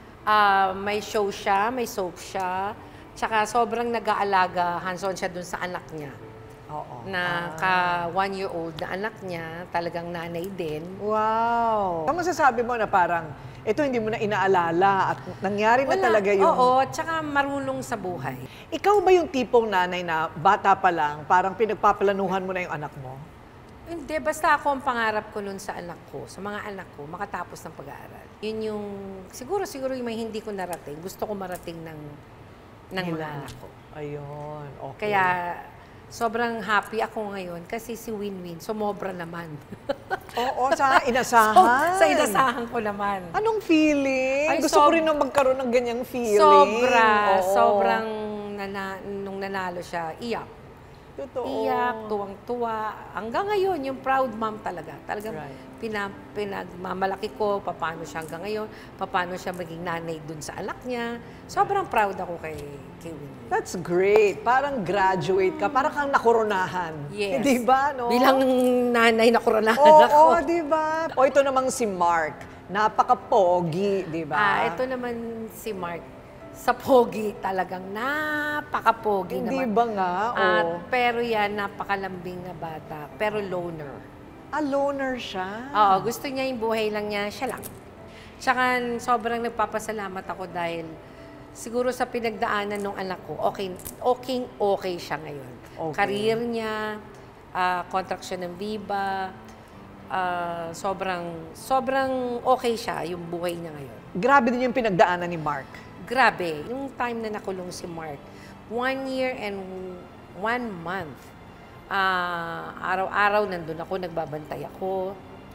Speaker 3: Ah, may show siya, may soap siya. Tsaka sobrang nag-aalaga, hands-on siya dun sa anak niya.
Speaker 1: Oo.
Speaker 3: Na ka one-year-old na anak niya, talagang nanay din.
Speaker 1: Wow. Ano masasabi mo na parang, ito hindi mo na inaalala at nangyari na
Speaker 3: Wala.
Speaker 1: talaga yung...
Speaker 3: Oo, tsaka marunong sa buhay.
Speaker 1: Ikaw ba yung tipong nanay na bata pa lang, parang pinagpaplanuhan mo na yung anak mo?
Speaker 3: Hindi, basta ako ang pangarap ko nun sa anak ko, sa mga anak ko, makatapos ng pag-aaral. Yun yung, siguro, siguro yung may hindi ko narating. Gusto ko marating ng, ng mga
Speaker 1: Nila.
Speaker 3: anak ko.
Speaker 1: Ayun, okay.
Speaker 3: Kaya, sobrang happy ako ngayon kasi si Winwin, sumobra naman.
Speaker 1: Oo, sa
Speaker 3: so,
Speaker 1: inasahan.
Speaker 3: sa inasahan ko naman.
Speaker 1: Anong feeling?
Speaker 3: Ay,
Speaker 1: Gusto ko
Speaker 3: sob-
Speaker 1: rin na magkaroon ng ganyang feeling.
Speaker 3: Sobra,
Speaker 1: Oo.
Speaker 3: sobrang nana, nung nanalo siya, iyak.
Speaker 1: Totoo.
Speaker 3: Iyak, tuwang-tuwa. Hanggang ngayon, yung proud mom talaga. Talagang
Speaker 1: Right.
Speaker 3: pina, pinagmamalaki ko, paano siya hanggang ngayon, paano siya maging nanay dun sa anak niya. Sobrang proud ako kay, kay Winnie.
Speaker 1: That's great. Parang graduate ka. Parang kang nakoronahan.
Speaker 3: Yes.
Speaker 1: Di ba, no?
Speaker 3: Bilang nanay na koronahan
Speaker 1: Oo,
Speaker 3: ako.
Speaker 1: oh, di ba? O ito namang si Mark. Napaka-pogi, di ba?
Speaker 3: Ah, ito naman si Mark. Sa pogi, talagang napaka-pogi
Speaker 1: Hindi
Speaker 3: naman.
Speaker 1: ba nga?
Speaker 3: At,
Speaker 1: Oo.
Speaker 3: pero yan, napakalambing na bata. Pero loner.
Speaker 1: A loner siya?
Speaker 3: Oo, gusto niya yung buhay lang niya, siya lang. Tsaka sobrang nagpapasalamat ako dahil siguro sa pinagdaanan ng anak ko, okay, okay, okay siya ngayon.
Speaker 1: Okay.
Speaker 3: Career niya, uh, contract siya ng Viva, ah, sobrang, sobrang okay siya yung buhay niya ngayon.
Speaker 1: Grabe din yung pinagdaanan ni Mark.
Speaker 3: Grabe, yung time na nakulong si Mark, one year and one month. Ah, araw-araw nandun ako, nagbabantay ako.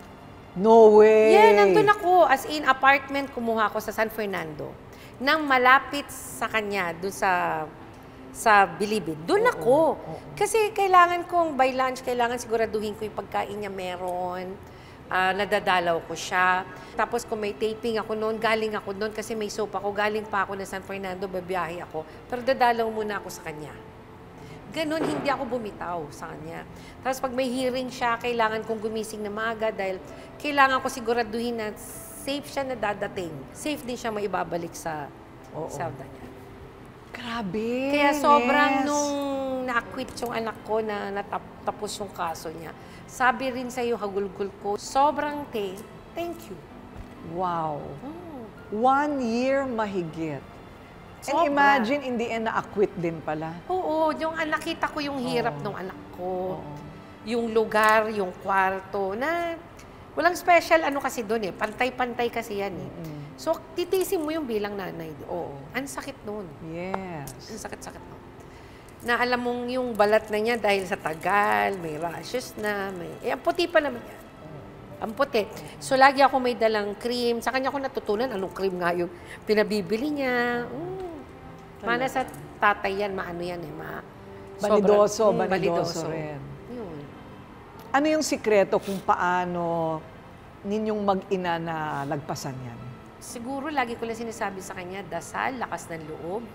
Speaker 1: No way!
Speaker 3: Yeah, nandun ako. As in, apartment, kumuha ako sa San Fernando. Nang malapit sa kanya, doon sa sa Bilibid. Doon ako. Kasi kailangan kong, by lunch, kailangan siguraduhin ko yung pagkain niya meron. Ah, nadadalaw ko siya. Tapos kung may taping ako noon, galing ako noon kasi may soap ako. Galing pa ako na San Fernando, babiyahe ako. Pero dadalaw muna ako sa kanya. Ganon, hindi ako bumitaw sa kanya. Tapos pag may hearing siya, kailangan kong gumising na maaga dahil kailangan ko siguraduhin na safe siya na dadating. Safe din siya maibabalik sa
Speaker 1: Oo.
Speaker 3: selda niya.
Speaker 1: Grabe!
Speaker 3: Kaya sobrang
Speaker 1: Nes.
Speaker 3: nung nung na-acquit yung anak ko na natapos yung kaso niya, sabi rin sa'yo, hagulgul ko, sobrang te, thank you.
Speaker 1: Wow.
Speaker 3: Oh.
Speaker 1: One year mahigit. And
Speaker 3: Sobra.
Speaker 1: imagine, in the end, na-acquit din pala.
Speaker 3: Oo, yung ah, nakita ko yung hirap
Speaker 1: Oo.
Speaker 3: ng anak ko.
Speaker 1: Oo.
Speaker 3: Yung lugar, yung kwarto, na walang special ano kasi doon eh. Pantay-pantay kasi yan eh.
Speaker 1: Mm.
Speaker 3: So, titisin mo yung bilang nanay. Oo. Ang sakit noon. Ang
Speaker 1: Yes.
Speaker 3: sakit-sakit noon. Na alam mong yung balat na niya dahil sa tagal, may rashes na, may... Eh, ang puti pa naman yan. Ang puti. So, lagi ako may dalang cream. Sa kanya ko natutunan anong cream nga yung pinabibili niya. Mm. Mana sa tatay yan, maano yan eh. Ma,
Speaker 1: Banidoso,
Speaker 3: sobrang- mm,
Speaker 1: banidoso rin.
Speaker 3: Yun.
Speaker 1: Ano yung sikreto kung paano ninyong mag-ina na lagpasan yan?
Speaker 3: Siguro, lagi ko lang sinasabi sa kanya, dasal, lakas ng loob.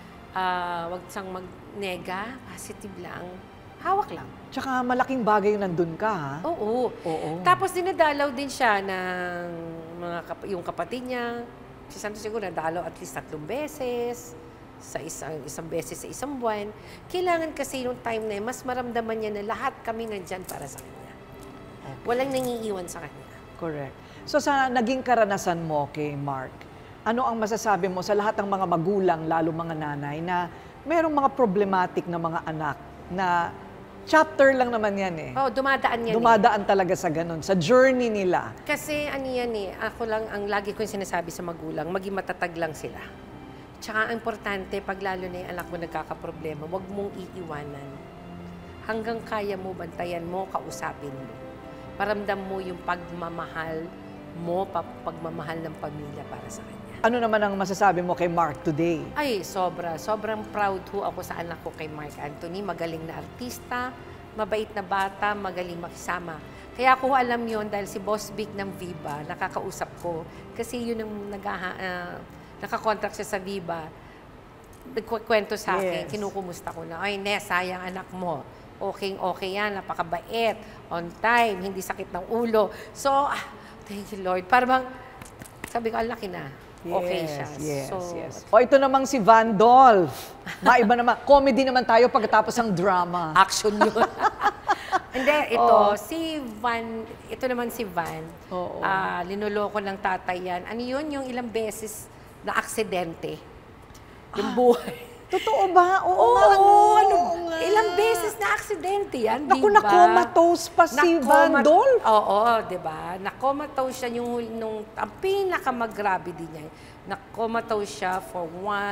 Speaker 3: Ah, wag siyang mag-nega, positive lang. Hawak lang.
Speaker 1: Tsaka malaking bagay yung nandun ka, ha?
Speaker 3: Oo.
Speaker 1: Oo.
Speaker 3: Tapos dinadalaw din siya ng mga kap- yung kapatid niya. Si Santo siguro nadalaw at least tatlong beses, sa isang, isang beses sa isang buwan. Kailangan kasi yung time na yun, mas maramdaman niya na lahat kami nandyan para sa kanya. Walang nangiiwan sa kanya.
Speaker 1: Correct. So sa naging karanasan mo kay Mark, ano ang masasabi mo sa lahat ng mga magulang, lalo mga nanay, na merong mga problematic na mga anak na chapter lang naman yan eh.
Speaker 3: Oh, dumadaan yan. eh.
Speaker 1: Dumadaan talaga sa ganun, sa journey nila.
Speaker 3: Kasi ano yan eh, ako lang, ang lagi ko yung sinasabi sa magulang, maging matatag lang sila. Tsaka ang importante, pag lalo na yung anak mo nagkakaproblema, huwag mong iiwanan. Hanggang kaya mo, bantayan mo, kausapin mo. Paramdam mo yung pagmamahal mo, pa- pagmamahal ng pamilya para sa kanya.
Speaker 1: Ano naman ang masasabi mo kay Mark today?
Speaker 3: Ay, sobra. Sobrang proud ho ako sa anak ko kay Mark Anthony. Magaling na artista, mabait na bata, magaling makisama. Kaya ako alam yon dahil si Boss Vic ng Viva, nakakausap ko. Kasi yun ang nagaha, uh, nakakontract siya sa Viva. Nagkwento sa akin,
Speaker 1: Yes.
Speaker 3: kinukumusta ko na, ay, Ness, sayang anak mo. Okay, okay yan, napakabait, on time, hindi sakit ng ulo. So, ah, thank you, Lord. Parang, sabi ko, ang laki na. Okay siya.
Speaker 1: Yes,
Speaker 3: so,
Speaker 1: yes. O ito namang si Van Dolph. Maiba naman. Comedy naman tayo pagkatapos ng drama.
Speaker 3: Action yun. Hindi, ito,
Speaker 1: Oo.
Speaker 3: si Van, ito naman si Van,
Speaker 1: Oo.
Speaker 3: ah, linuloko ng tatay yan. Ano yun, yung ilang beses na aksidente. Yung buhay.
Speaker 1: Totoo ba? Oo,
Speaker 3: Oo,
Speaker 1: nga, ano,
Speaker 3: ano,
Speaker 1: oo nga.
Speaker 3: ilang beses na aksidente yan, di
Speaker 1: Naku,
Speaker 3: ba?
Speaker 1: na-comatose pa si Van
Speaker 3: Na-coma-
Speaker 1: Dolph.
Speaker 3: Oo, di ba? Na-comatose siya yung hul- nung, ang pinakamagrabe din niya. Na-comatose siya for one,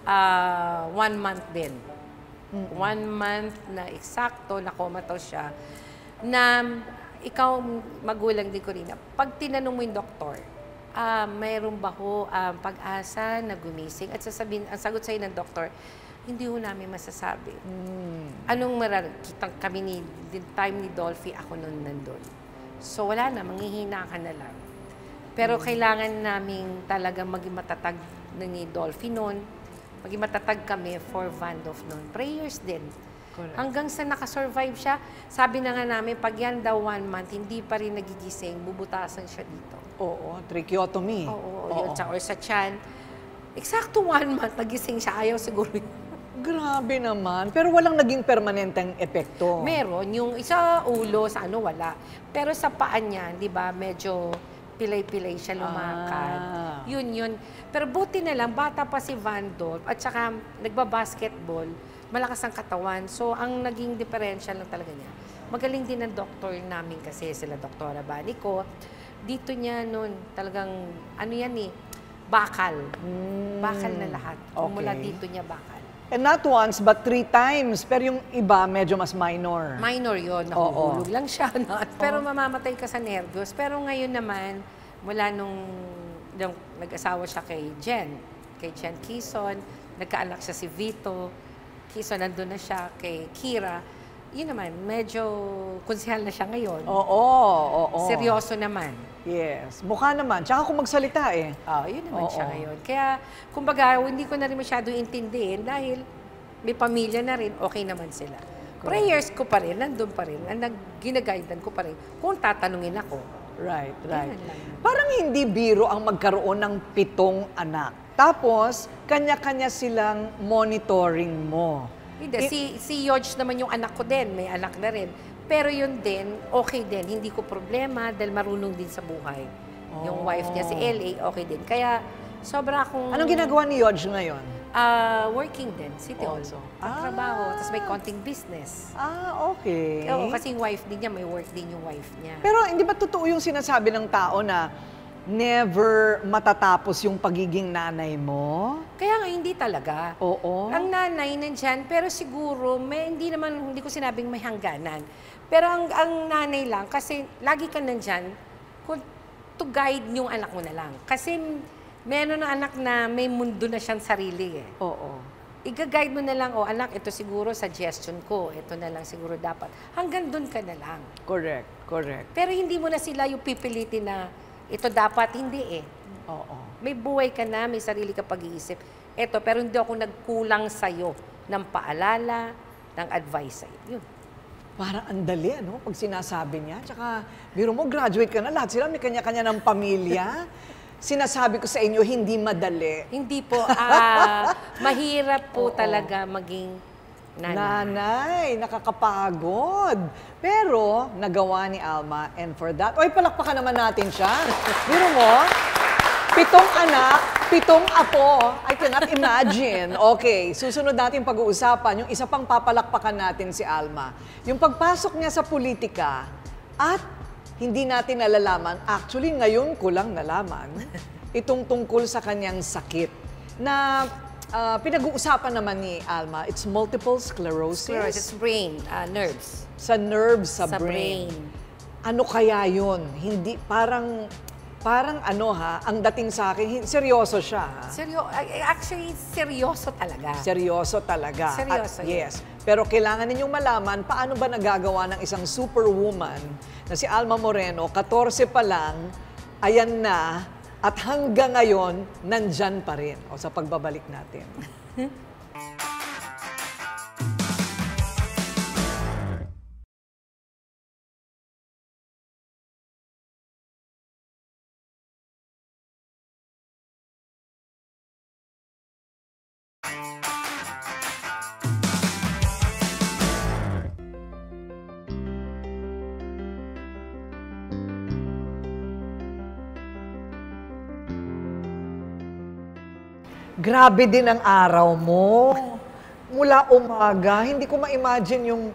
Speaker 3: ah, one month din. One month na eksakto, na-comatose siya. Na ikaw, magulang din ko rin, pag tinanong mo yung doktor, ah, mayroon ba ho um, pag-asa na gumising? At sasabihin, ang sagot sa'yo ng doktor, hindi ho namin masasabi. Anong marar... Kitang kami ni, the time ni Dolphy, ako noon nandun. So wala na, manghihina ka na lang. Pero kailangan namin talagang maging matatag na ni Dolphy noon. Maging matatag kami for Van Dolph noon. Prayers din.
Speaker 1: Correct.
Speaker 3: Hanggang sa nakasurvive siya, sabi na nga namin, pag yan daw one month, hindi pa rin nagigising, bubutasan siya dito.
Speaker 1: Oo, tracheotomy.
Speaker 3: Oo, yun, sa- or sa tiyan. Eksakto one month, nagising siya. Ayaw siguro yun.
Speaker 1: Grabe naman. Pero walang naging permanenteng epekto.
Speaker 3: Meron. Yung isa ulo, sa ano, wala. Pero sa paan niya, di ba, medyo pilay-pilay siya lumakad.
Speaker 1: Ah.
Speaker 3: Yun, yun. Pero buti na lang, bata pa si Van Dolph at saka nagba-basketball, malakas ang katawan. So, ang naging differential lang talaga niya. Magaling din ang doktor namin kasi sila Doktora Banico. Dito niya noon, talagang, ano yan eh, bakal.
Speaker 1: Hmm.
Speaker 3: Bakal na lahat. Kung
Speaker 1: Okay.
Speaker 3: mula dito niya bakal.
Speaker 1: And not once, but three times. Pero yung iba, medyo mas minor.
Speaker 3: Minor yun,
Speaker 1: Oo.
Speaker 3: nakuhulog lang siya. No? Pero mamamatay ka sa nervyos. Pero ngayon naman, mula nung, nung nag-asawa siya kay Jen, kay Jen Quezon, nagkaanak siya si Vito, Quezon, nandun na siya kay Kira. Yun naman, medyo konsehal na siya ngayon.
Speaker 1: Oo, oo.
Speaker 3: Seryoso naman.
Speaker 1: Yes. Mukha naman. Tsaka kung magsalita eh.
Speaker 3: Ah, yun naman
Speaker 1: Oo.
Speaker 3: siya ngayon. Kaya, kumbaga, hindi ko na rin masyado intindihin dahil may pamilya na rin, okay naman sila. Prayers ko pa rin, nandun pa rin, ang ginagaidan ko pa rin, kung tatanungin ako.
Speaker 1: Right, right.
Speaker 3: Ganun lang.
Speaker 1: Parang hindi biro ang magkaroon ng pitong anak. Tapos, kanya-kanya silang monitoring mo.
Speaker 3: Hindi,
Speaker 1: Eh,
Speaker 3: si, si Yodge naman yung anak ko din, may anak na rin. Pero yun din, okay din, hindi ko problema dahil marunong din sa buhay. Yung
Speaker 1: Oh.
Speaker 3: wife niya, si L A, okay din. Kaya sobra akong...
Speaker 1: Anong ginagawa ni Yodge ngayon?
Speaker 3: Ah, working din, City Hall.
Speaker 1: Also.
Speaker 3: Trabaho,
Speaker 1: Ah.
Speaker 3: tapos may konting business.
Speaker 1: Ah, okay.
Speaker 3: Oo, kasi yung wife din niya, may work din yung wife niya.
Speaker 1: Pero hindi ba totoo yung sinasabi ng tao na never matatapos yung pagiging nanay mo?
Speaker 3: Kaya nga, hindi talaga.
Speaker 1: Oo.
Speaker 3: Ang nanay nandyan, pero siguro, may, hindi naman, hindi ko sinabing may hangganan. Pero ang, ang nanay lang, kasi lagi ka nandyan, kung, to guide yung anak mo na lang. Kasi meron na anak na may mundo na siyang sarili eh.
Speaker 1: Oo.
Speaker 3: Iga-guide mo na lang, oh anak, ito siguro suggestion ko, ito na lang siguro dapat. Hanggang dun ka na lang.
Speaker 1: Correct, correct.
Speaker 3: Pero hindi mo na sila yung pipilitin na ito dapat, hindi eh.
Speaker 1: Oo.
Speaker 3: May buhay ka na, may sarili ka pag-iisip. Ito, pero hindi ako nagkulang sa'yo ng paalala, ng advice sa'yo. Yun.
Speaker 1: Parang andali, ano? Pag sinasabi niya. Tsaka, biro mo, graduate ka na. Lahat sila may kanya-kanya ng pamilya. Sinasabi ko sa inyo, hindi madali.
Speaker 3: Hindi po, ah, mahirap po
Speaker 1: Oo.
Speaker 3: talaga maging nanay.
Speaker 1: Nanay, nakakapagod. Pero, nagawa ni Alma. And for that, oy, palakpakan naman natin siya. Biro mo, pitong anak, pitong apo. I cannot imagine. Okay, susunod natin pag-uusapan. Yung isa pang papalakpakan natin si Alma. Yung pagpasok niya sa politika at hindi natin nalalaman, actually ngayon ko lang nalaman, itong tungkol sa kanyang sakit na ah, pinag-uusapan naman ni Alma, it's multiple sclerosis.
Speaker 3: Sclerosis, brain, ah, nerves.
Speaker 1: Sa nerves, sa,
Speaker 3: Sa
Speaker 1: brain.
Speaker 3: brain.
Speaker 1: Ano kaya yun? Hindi, parang, parang ano ha, ang dating sa akin, hin- seryoso siya ha.
Speaker 3: Seryo, ay- actually, seryoso talaga.
Speaker 1: Seryoso talaga.
Speaker 3: Seryoso
Speaker 1: At,
Speaker 3: yun.
Speaker 1: yes. Pero kailangan ninyong malaman paano ba nagagawa ng isang superwoman na si Alma Moreno, fourteen pa lang, ayan na, at hanggang ngayon, nandyan pa rin. O sa pagbabalik natin. Grabe din ang araw mo. Mula umaga, hindi ko ma-imagine yung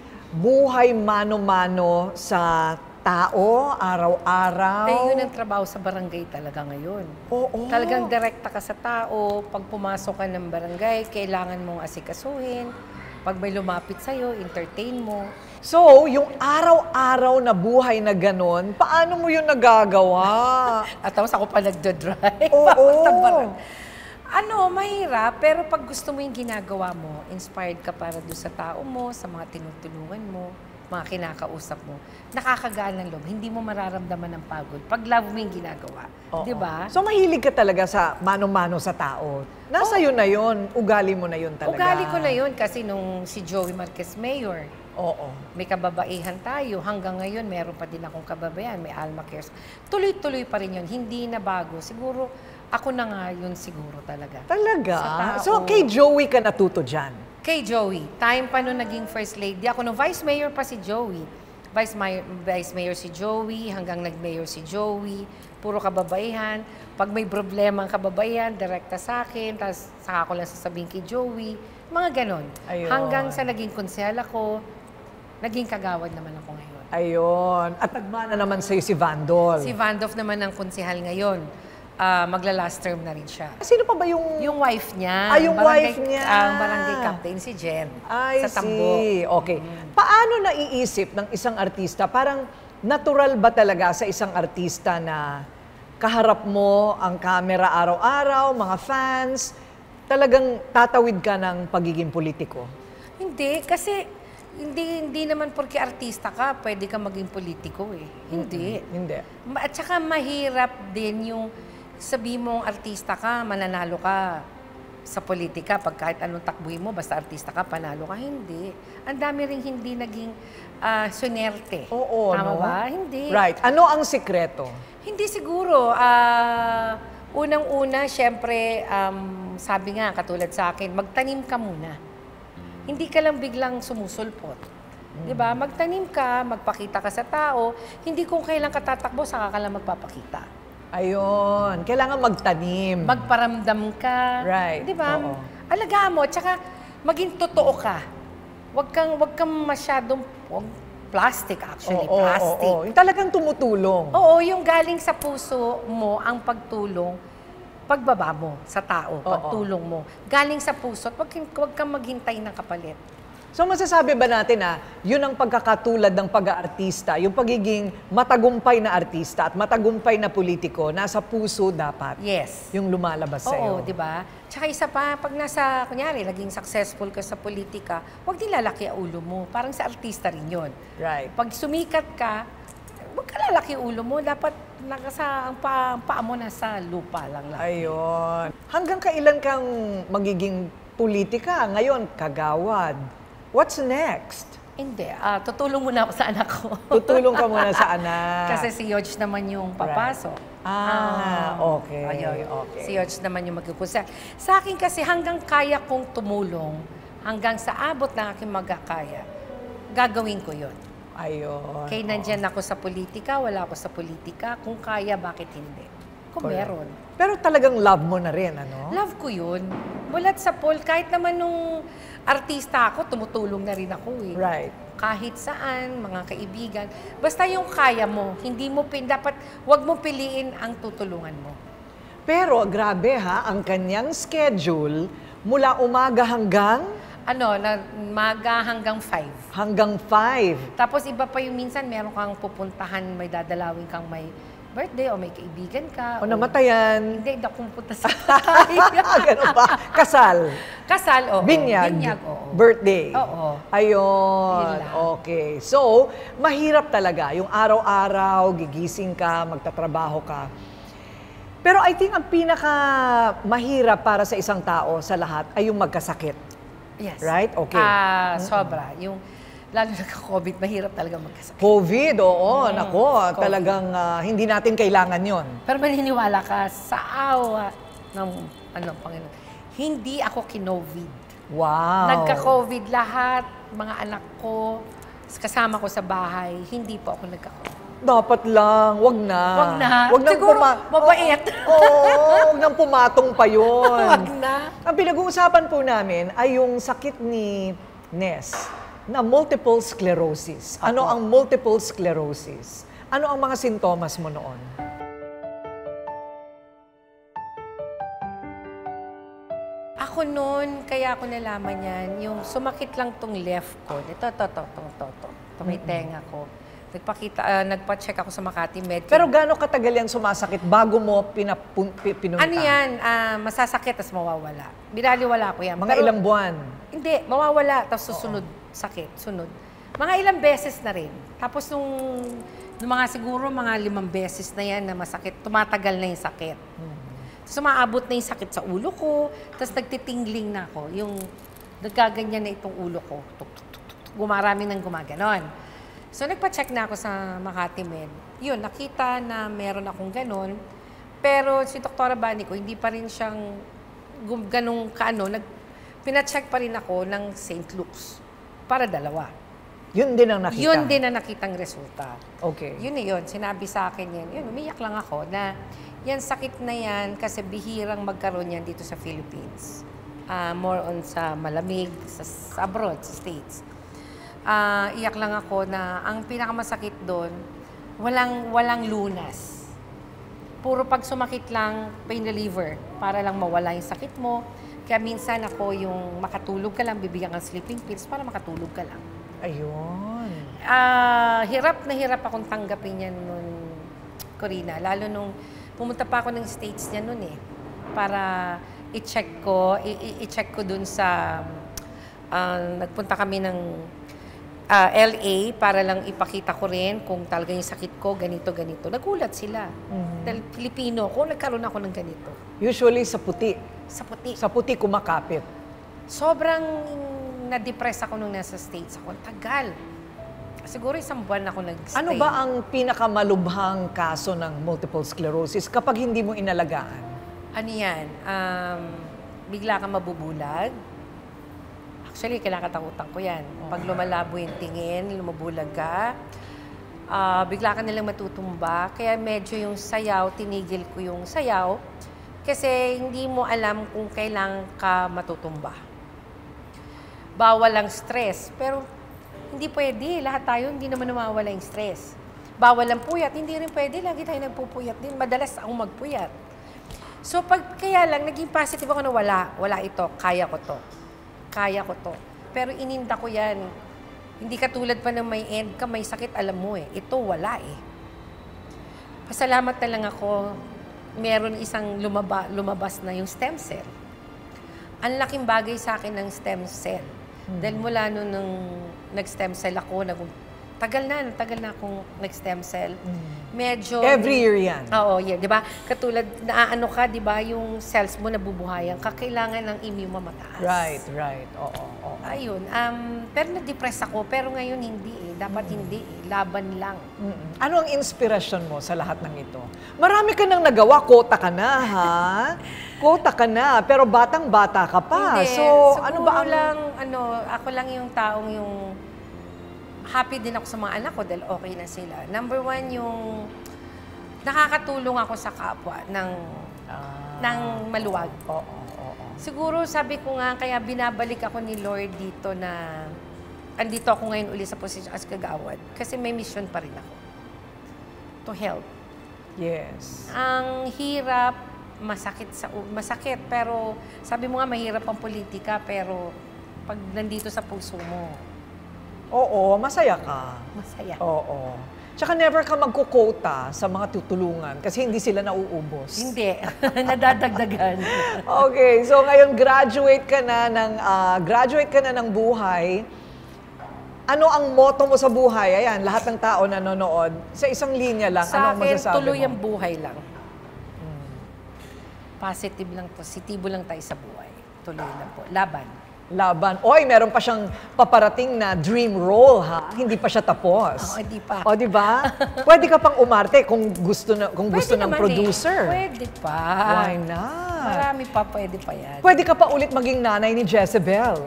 Speaker 1: buhay mano-mano sa tao, araw-araw.
Speaker 3: Eh, yun ang trabaho sa barangay talaga ngayon.
Speaker 1: Oo.
Speaker 3: Talagang direkta ka sa tao. Pag pumasok ka ng barangay, kailangan mong asikasuhin. Pag may lumapit sa'yo, entertain mo.
Speaker 1: So, yung araw-araw na buhay na ganon, paano mo yun nagagawa?
Speaker 3: At tapos ako pa nagdodrive.
Speaker 1: Oo.
Speaker 3: Papunta barang- Ano, mahirap. Pero pag gusto mo yung ginagawa mo, inspired ka para doon sa tao mo, sa mga tinutulungan mo, mga kinakausap mo, nakakagaan ng loob. Hindi mo mararamdaman ng pagod. Pag love mo yung ginagawa.
Speaker 1: Oo.
Speaker 3: Di ba?
Speaker 1: So, mahilig ka talaga sa mano-mano sa tao. Nasa yun na yun. Ugali mo na yun talaga.
Speaker 3: Ugali ko na yun kasi nung si Joey Marquez Mayor,
Speaker 1: Oo.
Speaker 3: may kababaihan tayo. Hanggang ngayon, meron pa din akong kababayan. May Alma Cares. Tuloy-tuloy pa rin yun. Hindi na bago. Siguro, ako na nga yun siguro talaga.
Speaker 1: Talaga?
Speaker 3: Sa tao.
Speaker 1: So, kay Joey ka natuto dyan?
Speaker 3: Kay Joey, time pa nung naging First Lady ako, nung Vice Mayor pa si Joey. Vice Mayor, Vice Mayor si Joey, hanggang nag-Mayor si Joey. Puro kababaihan. Pag may problema ang kababaihan, direkta sa akin, tapos saka ko lang sasabihin kay Joey. Mga ganon.
Speaker 1: Ayun.
Speaker 3: Hanggang sa naging konsehal ako, naging kagawad naman ako ngayon.
Speaker 1: Ayun. At nagmana naman sa'yo si Vandol.
Speaker 3: Si Vandoff naman ang konsehal ngayon. Ah, magla-last term na rin siya.
Speaker 1: Sino pa ba yung...
Speaker 3: Yung wife niya.
Speaker 1: Ah, yung
Speaker 3: barangay-
Speaker 1: wife niya.
Speaker 3: Ang barangay captain, si Jen.
Speaker 1: I
Speaker 3: sa Tambo.
Speaker 1: see. Okay. Paano naiisip ng isang artista? Parang natural ba talaga sa isang artista na kaharap mo ang camera araw-araw, mga fans, talagang tatawid ka ng pagiging politiko?
Speaker 3: Hindi, kasi hindi hindi naman porque artista ka, pwede ka maging politiko eh. Hindi.
Speaker 1: Hindi.
Speaker 3: Ma- At saka mahirap din yung sabi mong artista ka, mananalo ka sa politika. Pag kahit anong takbuhin mo, basta artista ka, panalo ka. Hindi. Ang dami rin hindi naging ah, sunerte.
Speaker 1: Oo,
Speaker 3: Tama
Speaker 1: no?
Speaker 3: ba? Hindi.
Speaker 1: Right. Ano ang sikreto?
Speaker 3: Hindi siguro. Ah, unang-una, syempre, um, sabi nga, katulad sa akin, magtanim ka muna. Hindi ka lang biglang sumusulpot. Mm. Di ba? Magtanim ka, magpakita ka sa tao, hindi kung kailan ka tatakbo, saka ka lang magpapakita.
Speaker 1: Ayun. Kailangan magtanim.
Speaker 3: Magparamdam ka.
Speaker 1: Right.
Speaker 3: Di ba?
Speaker 1: Oo.
Speaker 3: Alagaan mo, tsaka maging totoo ka. Huwag kang, huwag kang masyadong, huwag, plastic actually,
Speaker 1: Oo,
Speaker 3: plastic.
Speaker 1: oo, oo. Yung talagang tumutulong.
Speaker 3: Oo, yung galing sa puso mo, ang pagtulong, pagbaba mo sa tao, pagtulong mo. Galing sa puso, at huwag, huwag kang maghintay ng kapalit.
Speaker 1: So masasabi ba natin na yun ang pagkakatulad ng pag-aartista, yung pagiging matagumpay na artista at matagumpay na politiko, nasa puso dapat
Speaker 3: Yes.
Speaker 1: yung lumalabas
Speaker 3: Oo,
Speaker 1: sa'yo.
Speaker 3: di ba? Tsaka isa pa, pag nasa, kunyari, naging successful ka sa politika, huwag nilalaki ang ulo mo. Parang sa artista rin yun.
Speaker 1: Right.
Speaker 3: Pag sumikat ka, huwag ka lalaki ulo mo. Dapat nakasa, ang, pa, ang paa mo nasa lupa lang lang.
Speaker 1: Ayun. Hanggang kailan kang magiging politika? Ngayon, kagawad. What's next?
Speaker 3: Hindi. Ah, tutulong muna ako sa anak ko.
Speaker 1: Tutulong ka muna sa anak.
Speaker 3: Kasi si Yodge naman yung papasok.
Speaker 1: Ah, okay.
Speaker 3: Ayun.
Speaker 1: Okay.
Speaker 3: Si Yodge naman yung magkukusa. Sa akin kasi hanggang kaya kong tumulong, hanggang sa abot ng aking magkakaya, gagawin ko yun.
Speaker 1: Ayun.
Speaker 3: Kaya nandyan ako sa politika, wala ako sa politika. Kung kaya, bakit hindi? Kung
Speaker 1: Correct.
Speaker 3: meron.
Speaker 1: Pero talagang love mo na rin, ano?
Speaker 3: Love ko yun. Mulat sa poll, kahit naman nung artista ako, tumutulong na rin ako eh.
Speaker 1: Right.
Speaker 3: Kahit saan, mga kaibigan. Basta yung kaya mo, hindi mo pin, dapat, wag mo piliin ang tutulungan mo.
Speaker 1: Pero grabe ha, ang kanyang schedule mula umaga hanggang
Speaker 3: Ano, na maga hanggang five.
Speaker 1: hanggang five.
Speaker 3: Tapos iba pa yung minsan, meron kang pupuntahan, may dadalawin kang may birthday o may kaibigan ka.
Speaker 1: O namatayan.
Speaker 3: Hindi, hindi ako pupunta sa bahay.
Speaker 1: Ganun ba? Kasal.
Speaker 3: Kasal, oo.
Speaker 1: Binyag.
Speaker 3: Binyag, oo.
Speaker 1: Birthday.
Speaker 3: Oo.
Speaker 1: Ayun.
Speaker 3: Yun lang.
Speaker 1: Okay. So, mahirap talaga. Yung araw-araw, gigising ka, magtatrabaho ka. Pero I think ang pinaka mahirap para sa isang tao sa lahat ay yung magkasakit.
Speaker 3: Yes.
Speaker 1: Right? Okay.
Speaker 3: Ah, sobra. Yung, lalo nagka-COVID, mahirap talaga magkasakit.
Speaker 1: COVID, oo.
Speaker 3: Mm,
Speaker 1: Nako,
Speaker 3: COVID.
Speaker 1: talagang ah, hindi natin kailangan yon.
Speaker 3: Pero maniniwala ka sa awa ng ano, Panginoon. Hindi ako kinovid.
Speaker 1: Wow.
Speaker 3: Nagka-COVID lahat, mga anak ko, kasama ko sa bahay, hindi po ako nagka-COVID.
Speaker 1: Dapat lang, wag na.
Speaker 3: Wag na.
Speaker 1: Wag nang
Speaker 3: Siguro,
Speaker 1: puma-
Speaker 3: mabait.
Speaker 1: Oo, oo, wag nang pumatong pa yun.
Speaker 3: Wag na.
Speaker 1: Ang pinag-uusapan po namin ay yung sakit ni Ness na multiple sclerosis. Ano ang multiple sclerosis? Ano ang mga sintomas mo noon?
Speaker 3: Ako noon, kaya ako nalaman yan, yung sumakit lang tong left ko. Ito, ito, ito, ito, ito, ito. Ito may tenga ko. Nagpakita, ah, nagpa-check ako sa Makati Med.
Speaker 1: Pero gaano katagal yan sumasakit bago mo pinapun, pi- pinunta?
Speaker 3: Ano yan, ah, masasakit tapos mawawala. Binaliwala ko yan.
Speaker 1: Mga
Speaker 3: Pero-
Speaker 1: ilang buwan?
Speaker 3: Hindi, mawawala tapos susunod, sakit, sunod. Mga ilang beses na rin. Tapos nung, nung mga siguro mga limang beses na yan na masakit, tumatagal na yung sakit. Tapos umaabot na yung sakit sa ulo ko, tapos nagtitingling na ako. Yung nagkaganyan na itong ulo ko. Tuk, tuk, tuk, tuk, tuk. Gumarami ng gumaganon. So nagpa-check na ako sa Makati Med. Yun, nakita na meron akong ganon. Pero si Doktora Bani ko, hindi pa rin siyang gum- ganong kaano. Nag, pina-check pa rin ako ng Saint Luke's para dalawa.
Speaker 1: Yun din ang nakita?
Speaker 3: Yun din ang nakitang resulta.
Speaker 1: Okay.
Speaker 3: Yun na yun, sinabi sa akin yan. Yun, umiyak lang ako na yan sakit na yan kasi bihirang magkaroon yan dito sa Philippines. Ah, more on sa malamig, sa, sa abroad, sa States. Ah, iyak lang ako na ang pinakamasakit doon, walang, walang lunas. Puro pag sumakit lang, pain reliever, para lang mawala yung sakit mo. Kaya minsan ako yung makatulog ka lang, bibigyan kang sleeping pills para makatulog ka lang.
Speaker 1: Ayun.
Speaker 3: Ah, hirap na hirap akong tanggapin yan nun, Corina. Lalo nung pumunta pa ako ng States niya nun eh. Para i-check ko, i- i- i-check ko dun sa, ah, nagpunta kami ng ah, L A para lang ipakita ko rin kung talaga yung sakit ko, ganito, ganito. Nagulat sila. Dahil Pilipino ko, nagkaroon ako ng ganito.
Speaker 1: Usually sa puti.
Speaker 3: Sa puti.
Speaker 1: Sa puti kumakapit.
Speaker 3: Sobrang na-depress ako nung nasa States ako. Ang tagal. Siguro isang buwan ako nag-stay.
Speaker 1: Ano ba ang pinakamalubhang kaso ng multiple sclerosis kapag hindi mo inalagaan?
Speaker 3: Ano yan? Um, bigla kang mabubulag. Actually, kinakatakutan ko yan. Pag lumalabo yung tingin, lumubulag ka, ah, bigla ka nilang matutumba. Kaya medyo yung sayaw, tinigil ko yung sayaw. Kasi hindi mo alam kung kailan ka matutumba. Bawal ang stress. Pero hindi pwede. Lahat tayo hindi naman nawawala yung stress. Bawal ang puyat. Hindi rin pwede. Lagi tayo nagpupuyat din. Madalas akong magpuyat. So, pag kaya lang, naging positive ako na wala. Wala ito. Kaya ko to. Kaya ko to. Pero ininda ko yan. Hindi katulad pa ng may end ka, may sakit, alam mo eh. Ito, wala eh. Pasalamat na lang ako, meron isang lumaba, lumabas na yung stem cell. Ang laking bagay sa akin ng stem cell. Hmm. Dahil mula nung, nung nag-stem cell ako, nag tagal na, tagal na akong nag-stem cell. Mm. Medyo...
Speaker 1: Every year yan.
Speaker 3: Oo, yeah, di ba? Katulad, naaano ka, di ba, yung cells mo nabubuhayan, kakailangan ng immune mo mataas.
Speaker 1: Right, right. Oo, oo.
Speaker 3: Ayun. Um, pero na-depress ako, pero ngayon hindi eh. Dapat mm. hindi eh. Laban lang.
Speaker 1: Mm-mm. Ano ang inspirasyon mo sa lahat ng ito? Marami ka nang nagawa, kota ka na, ha? Kota ka na, pero batang-bata ka pa.
Speaker 3: Hindi.
Speaker 1: So,
Speaker 3: Siguro
Speaker 1: ano ba ang...
Speaker 3: lang, ano, ako lang yung taong yung happy din ako sa mga anak ko dahil okay na sila. Number one, yung nakakatulong ako sa kapwa ng,
Speaker 1: Ah.
Speaker 3: ng maluwag.
Speaker 1: Oo, oo, oo.
Speaker 3: Siguro sabi ko nga, kaya binabalik ako ni Lord dito na andito ako ngayon uli sa posisyon as kagawad. Kasi may mission pa rin ako. To help.
Speaker 1: Yes.
Speaker 3: Ang hirap, masakit sa masakit, pero sabi mo nga mahirap ang politika, pero pag nandito sa puso mo,
Speaker 1: Oo, masaya ka.
Speaker 3: masaya.
Speaker 1: Oo. Tsaka never ka magkukota sa mga tutulungan kasi hindi sila nauubos.
Speaker 3: Hindi. Nadadagdagan.
Speaker 1: Okay, so ngayon graduate ka na ng ah, graduate ka na ng buhay. Ano ang motto mo sa buhay? Ayan, lahat ng tao nanonood. Sa isang linya lang,
Speaker 3: Sa
Speaker 1: anong
Speaker 3: akin,
Speaker 1: masasabi
Speaker 3: tuloy
Speaker 1: mo?
Speaker 3: ang buhay lang. Positive lang, positibo lang tayo sa buhay. Tuloy lang po. Laban.
Speaker 1: Laban. Oy, meron pa siyang paparating na dream role, ha? Hindi pa siya tapos.
Speaker 3: Oo, di pa.
Speaker 1: O, di ba? Pwede ka pang umarte kung gusto na kung gusto
Speaker 3: Pwede
Speaker 1: ng
Speaker 3: naman
Speaker 1: producer.
Speaker 3: Eh. Pwede pa.
Speaker 1: Why not?
Speaker 3: Marami pa, pwede pa yan.
Speaker 1: Pwede ka pa ulit maging nanay ni Jezebel.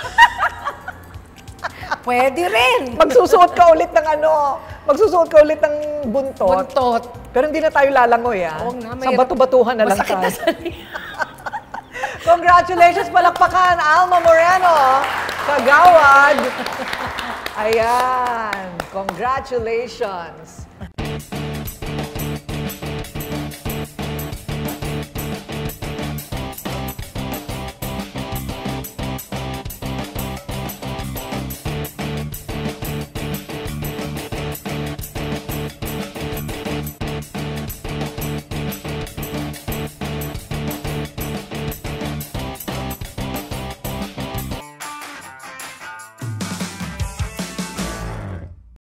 Speaker 3: Pwede rin.
Speaker 1: Magsusuot ka ulit ng ano, magsusuot ka ulit ng buntot.
Speaker 3: Buntot.
Speaker 1: Pero hindi na tayo lalangoy, ha?
Speaker 3: Oo nga,
Speaker 1: Sa
Speaker 3: may-
Speaker 1: batu-batuhan na lang
Speaker 3: Masakit
Speaker 1: tayo.
Speaker 3: na sa
Speaker 1: Congratulations, palakpakan, Alma Moreno, kagawad. Ayan, congratulations.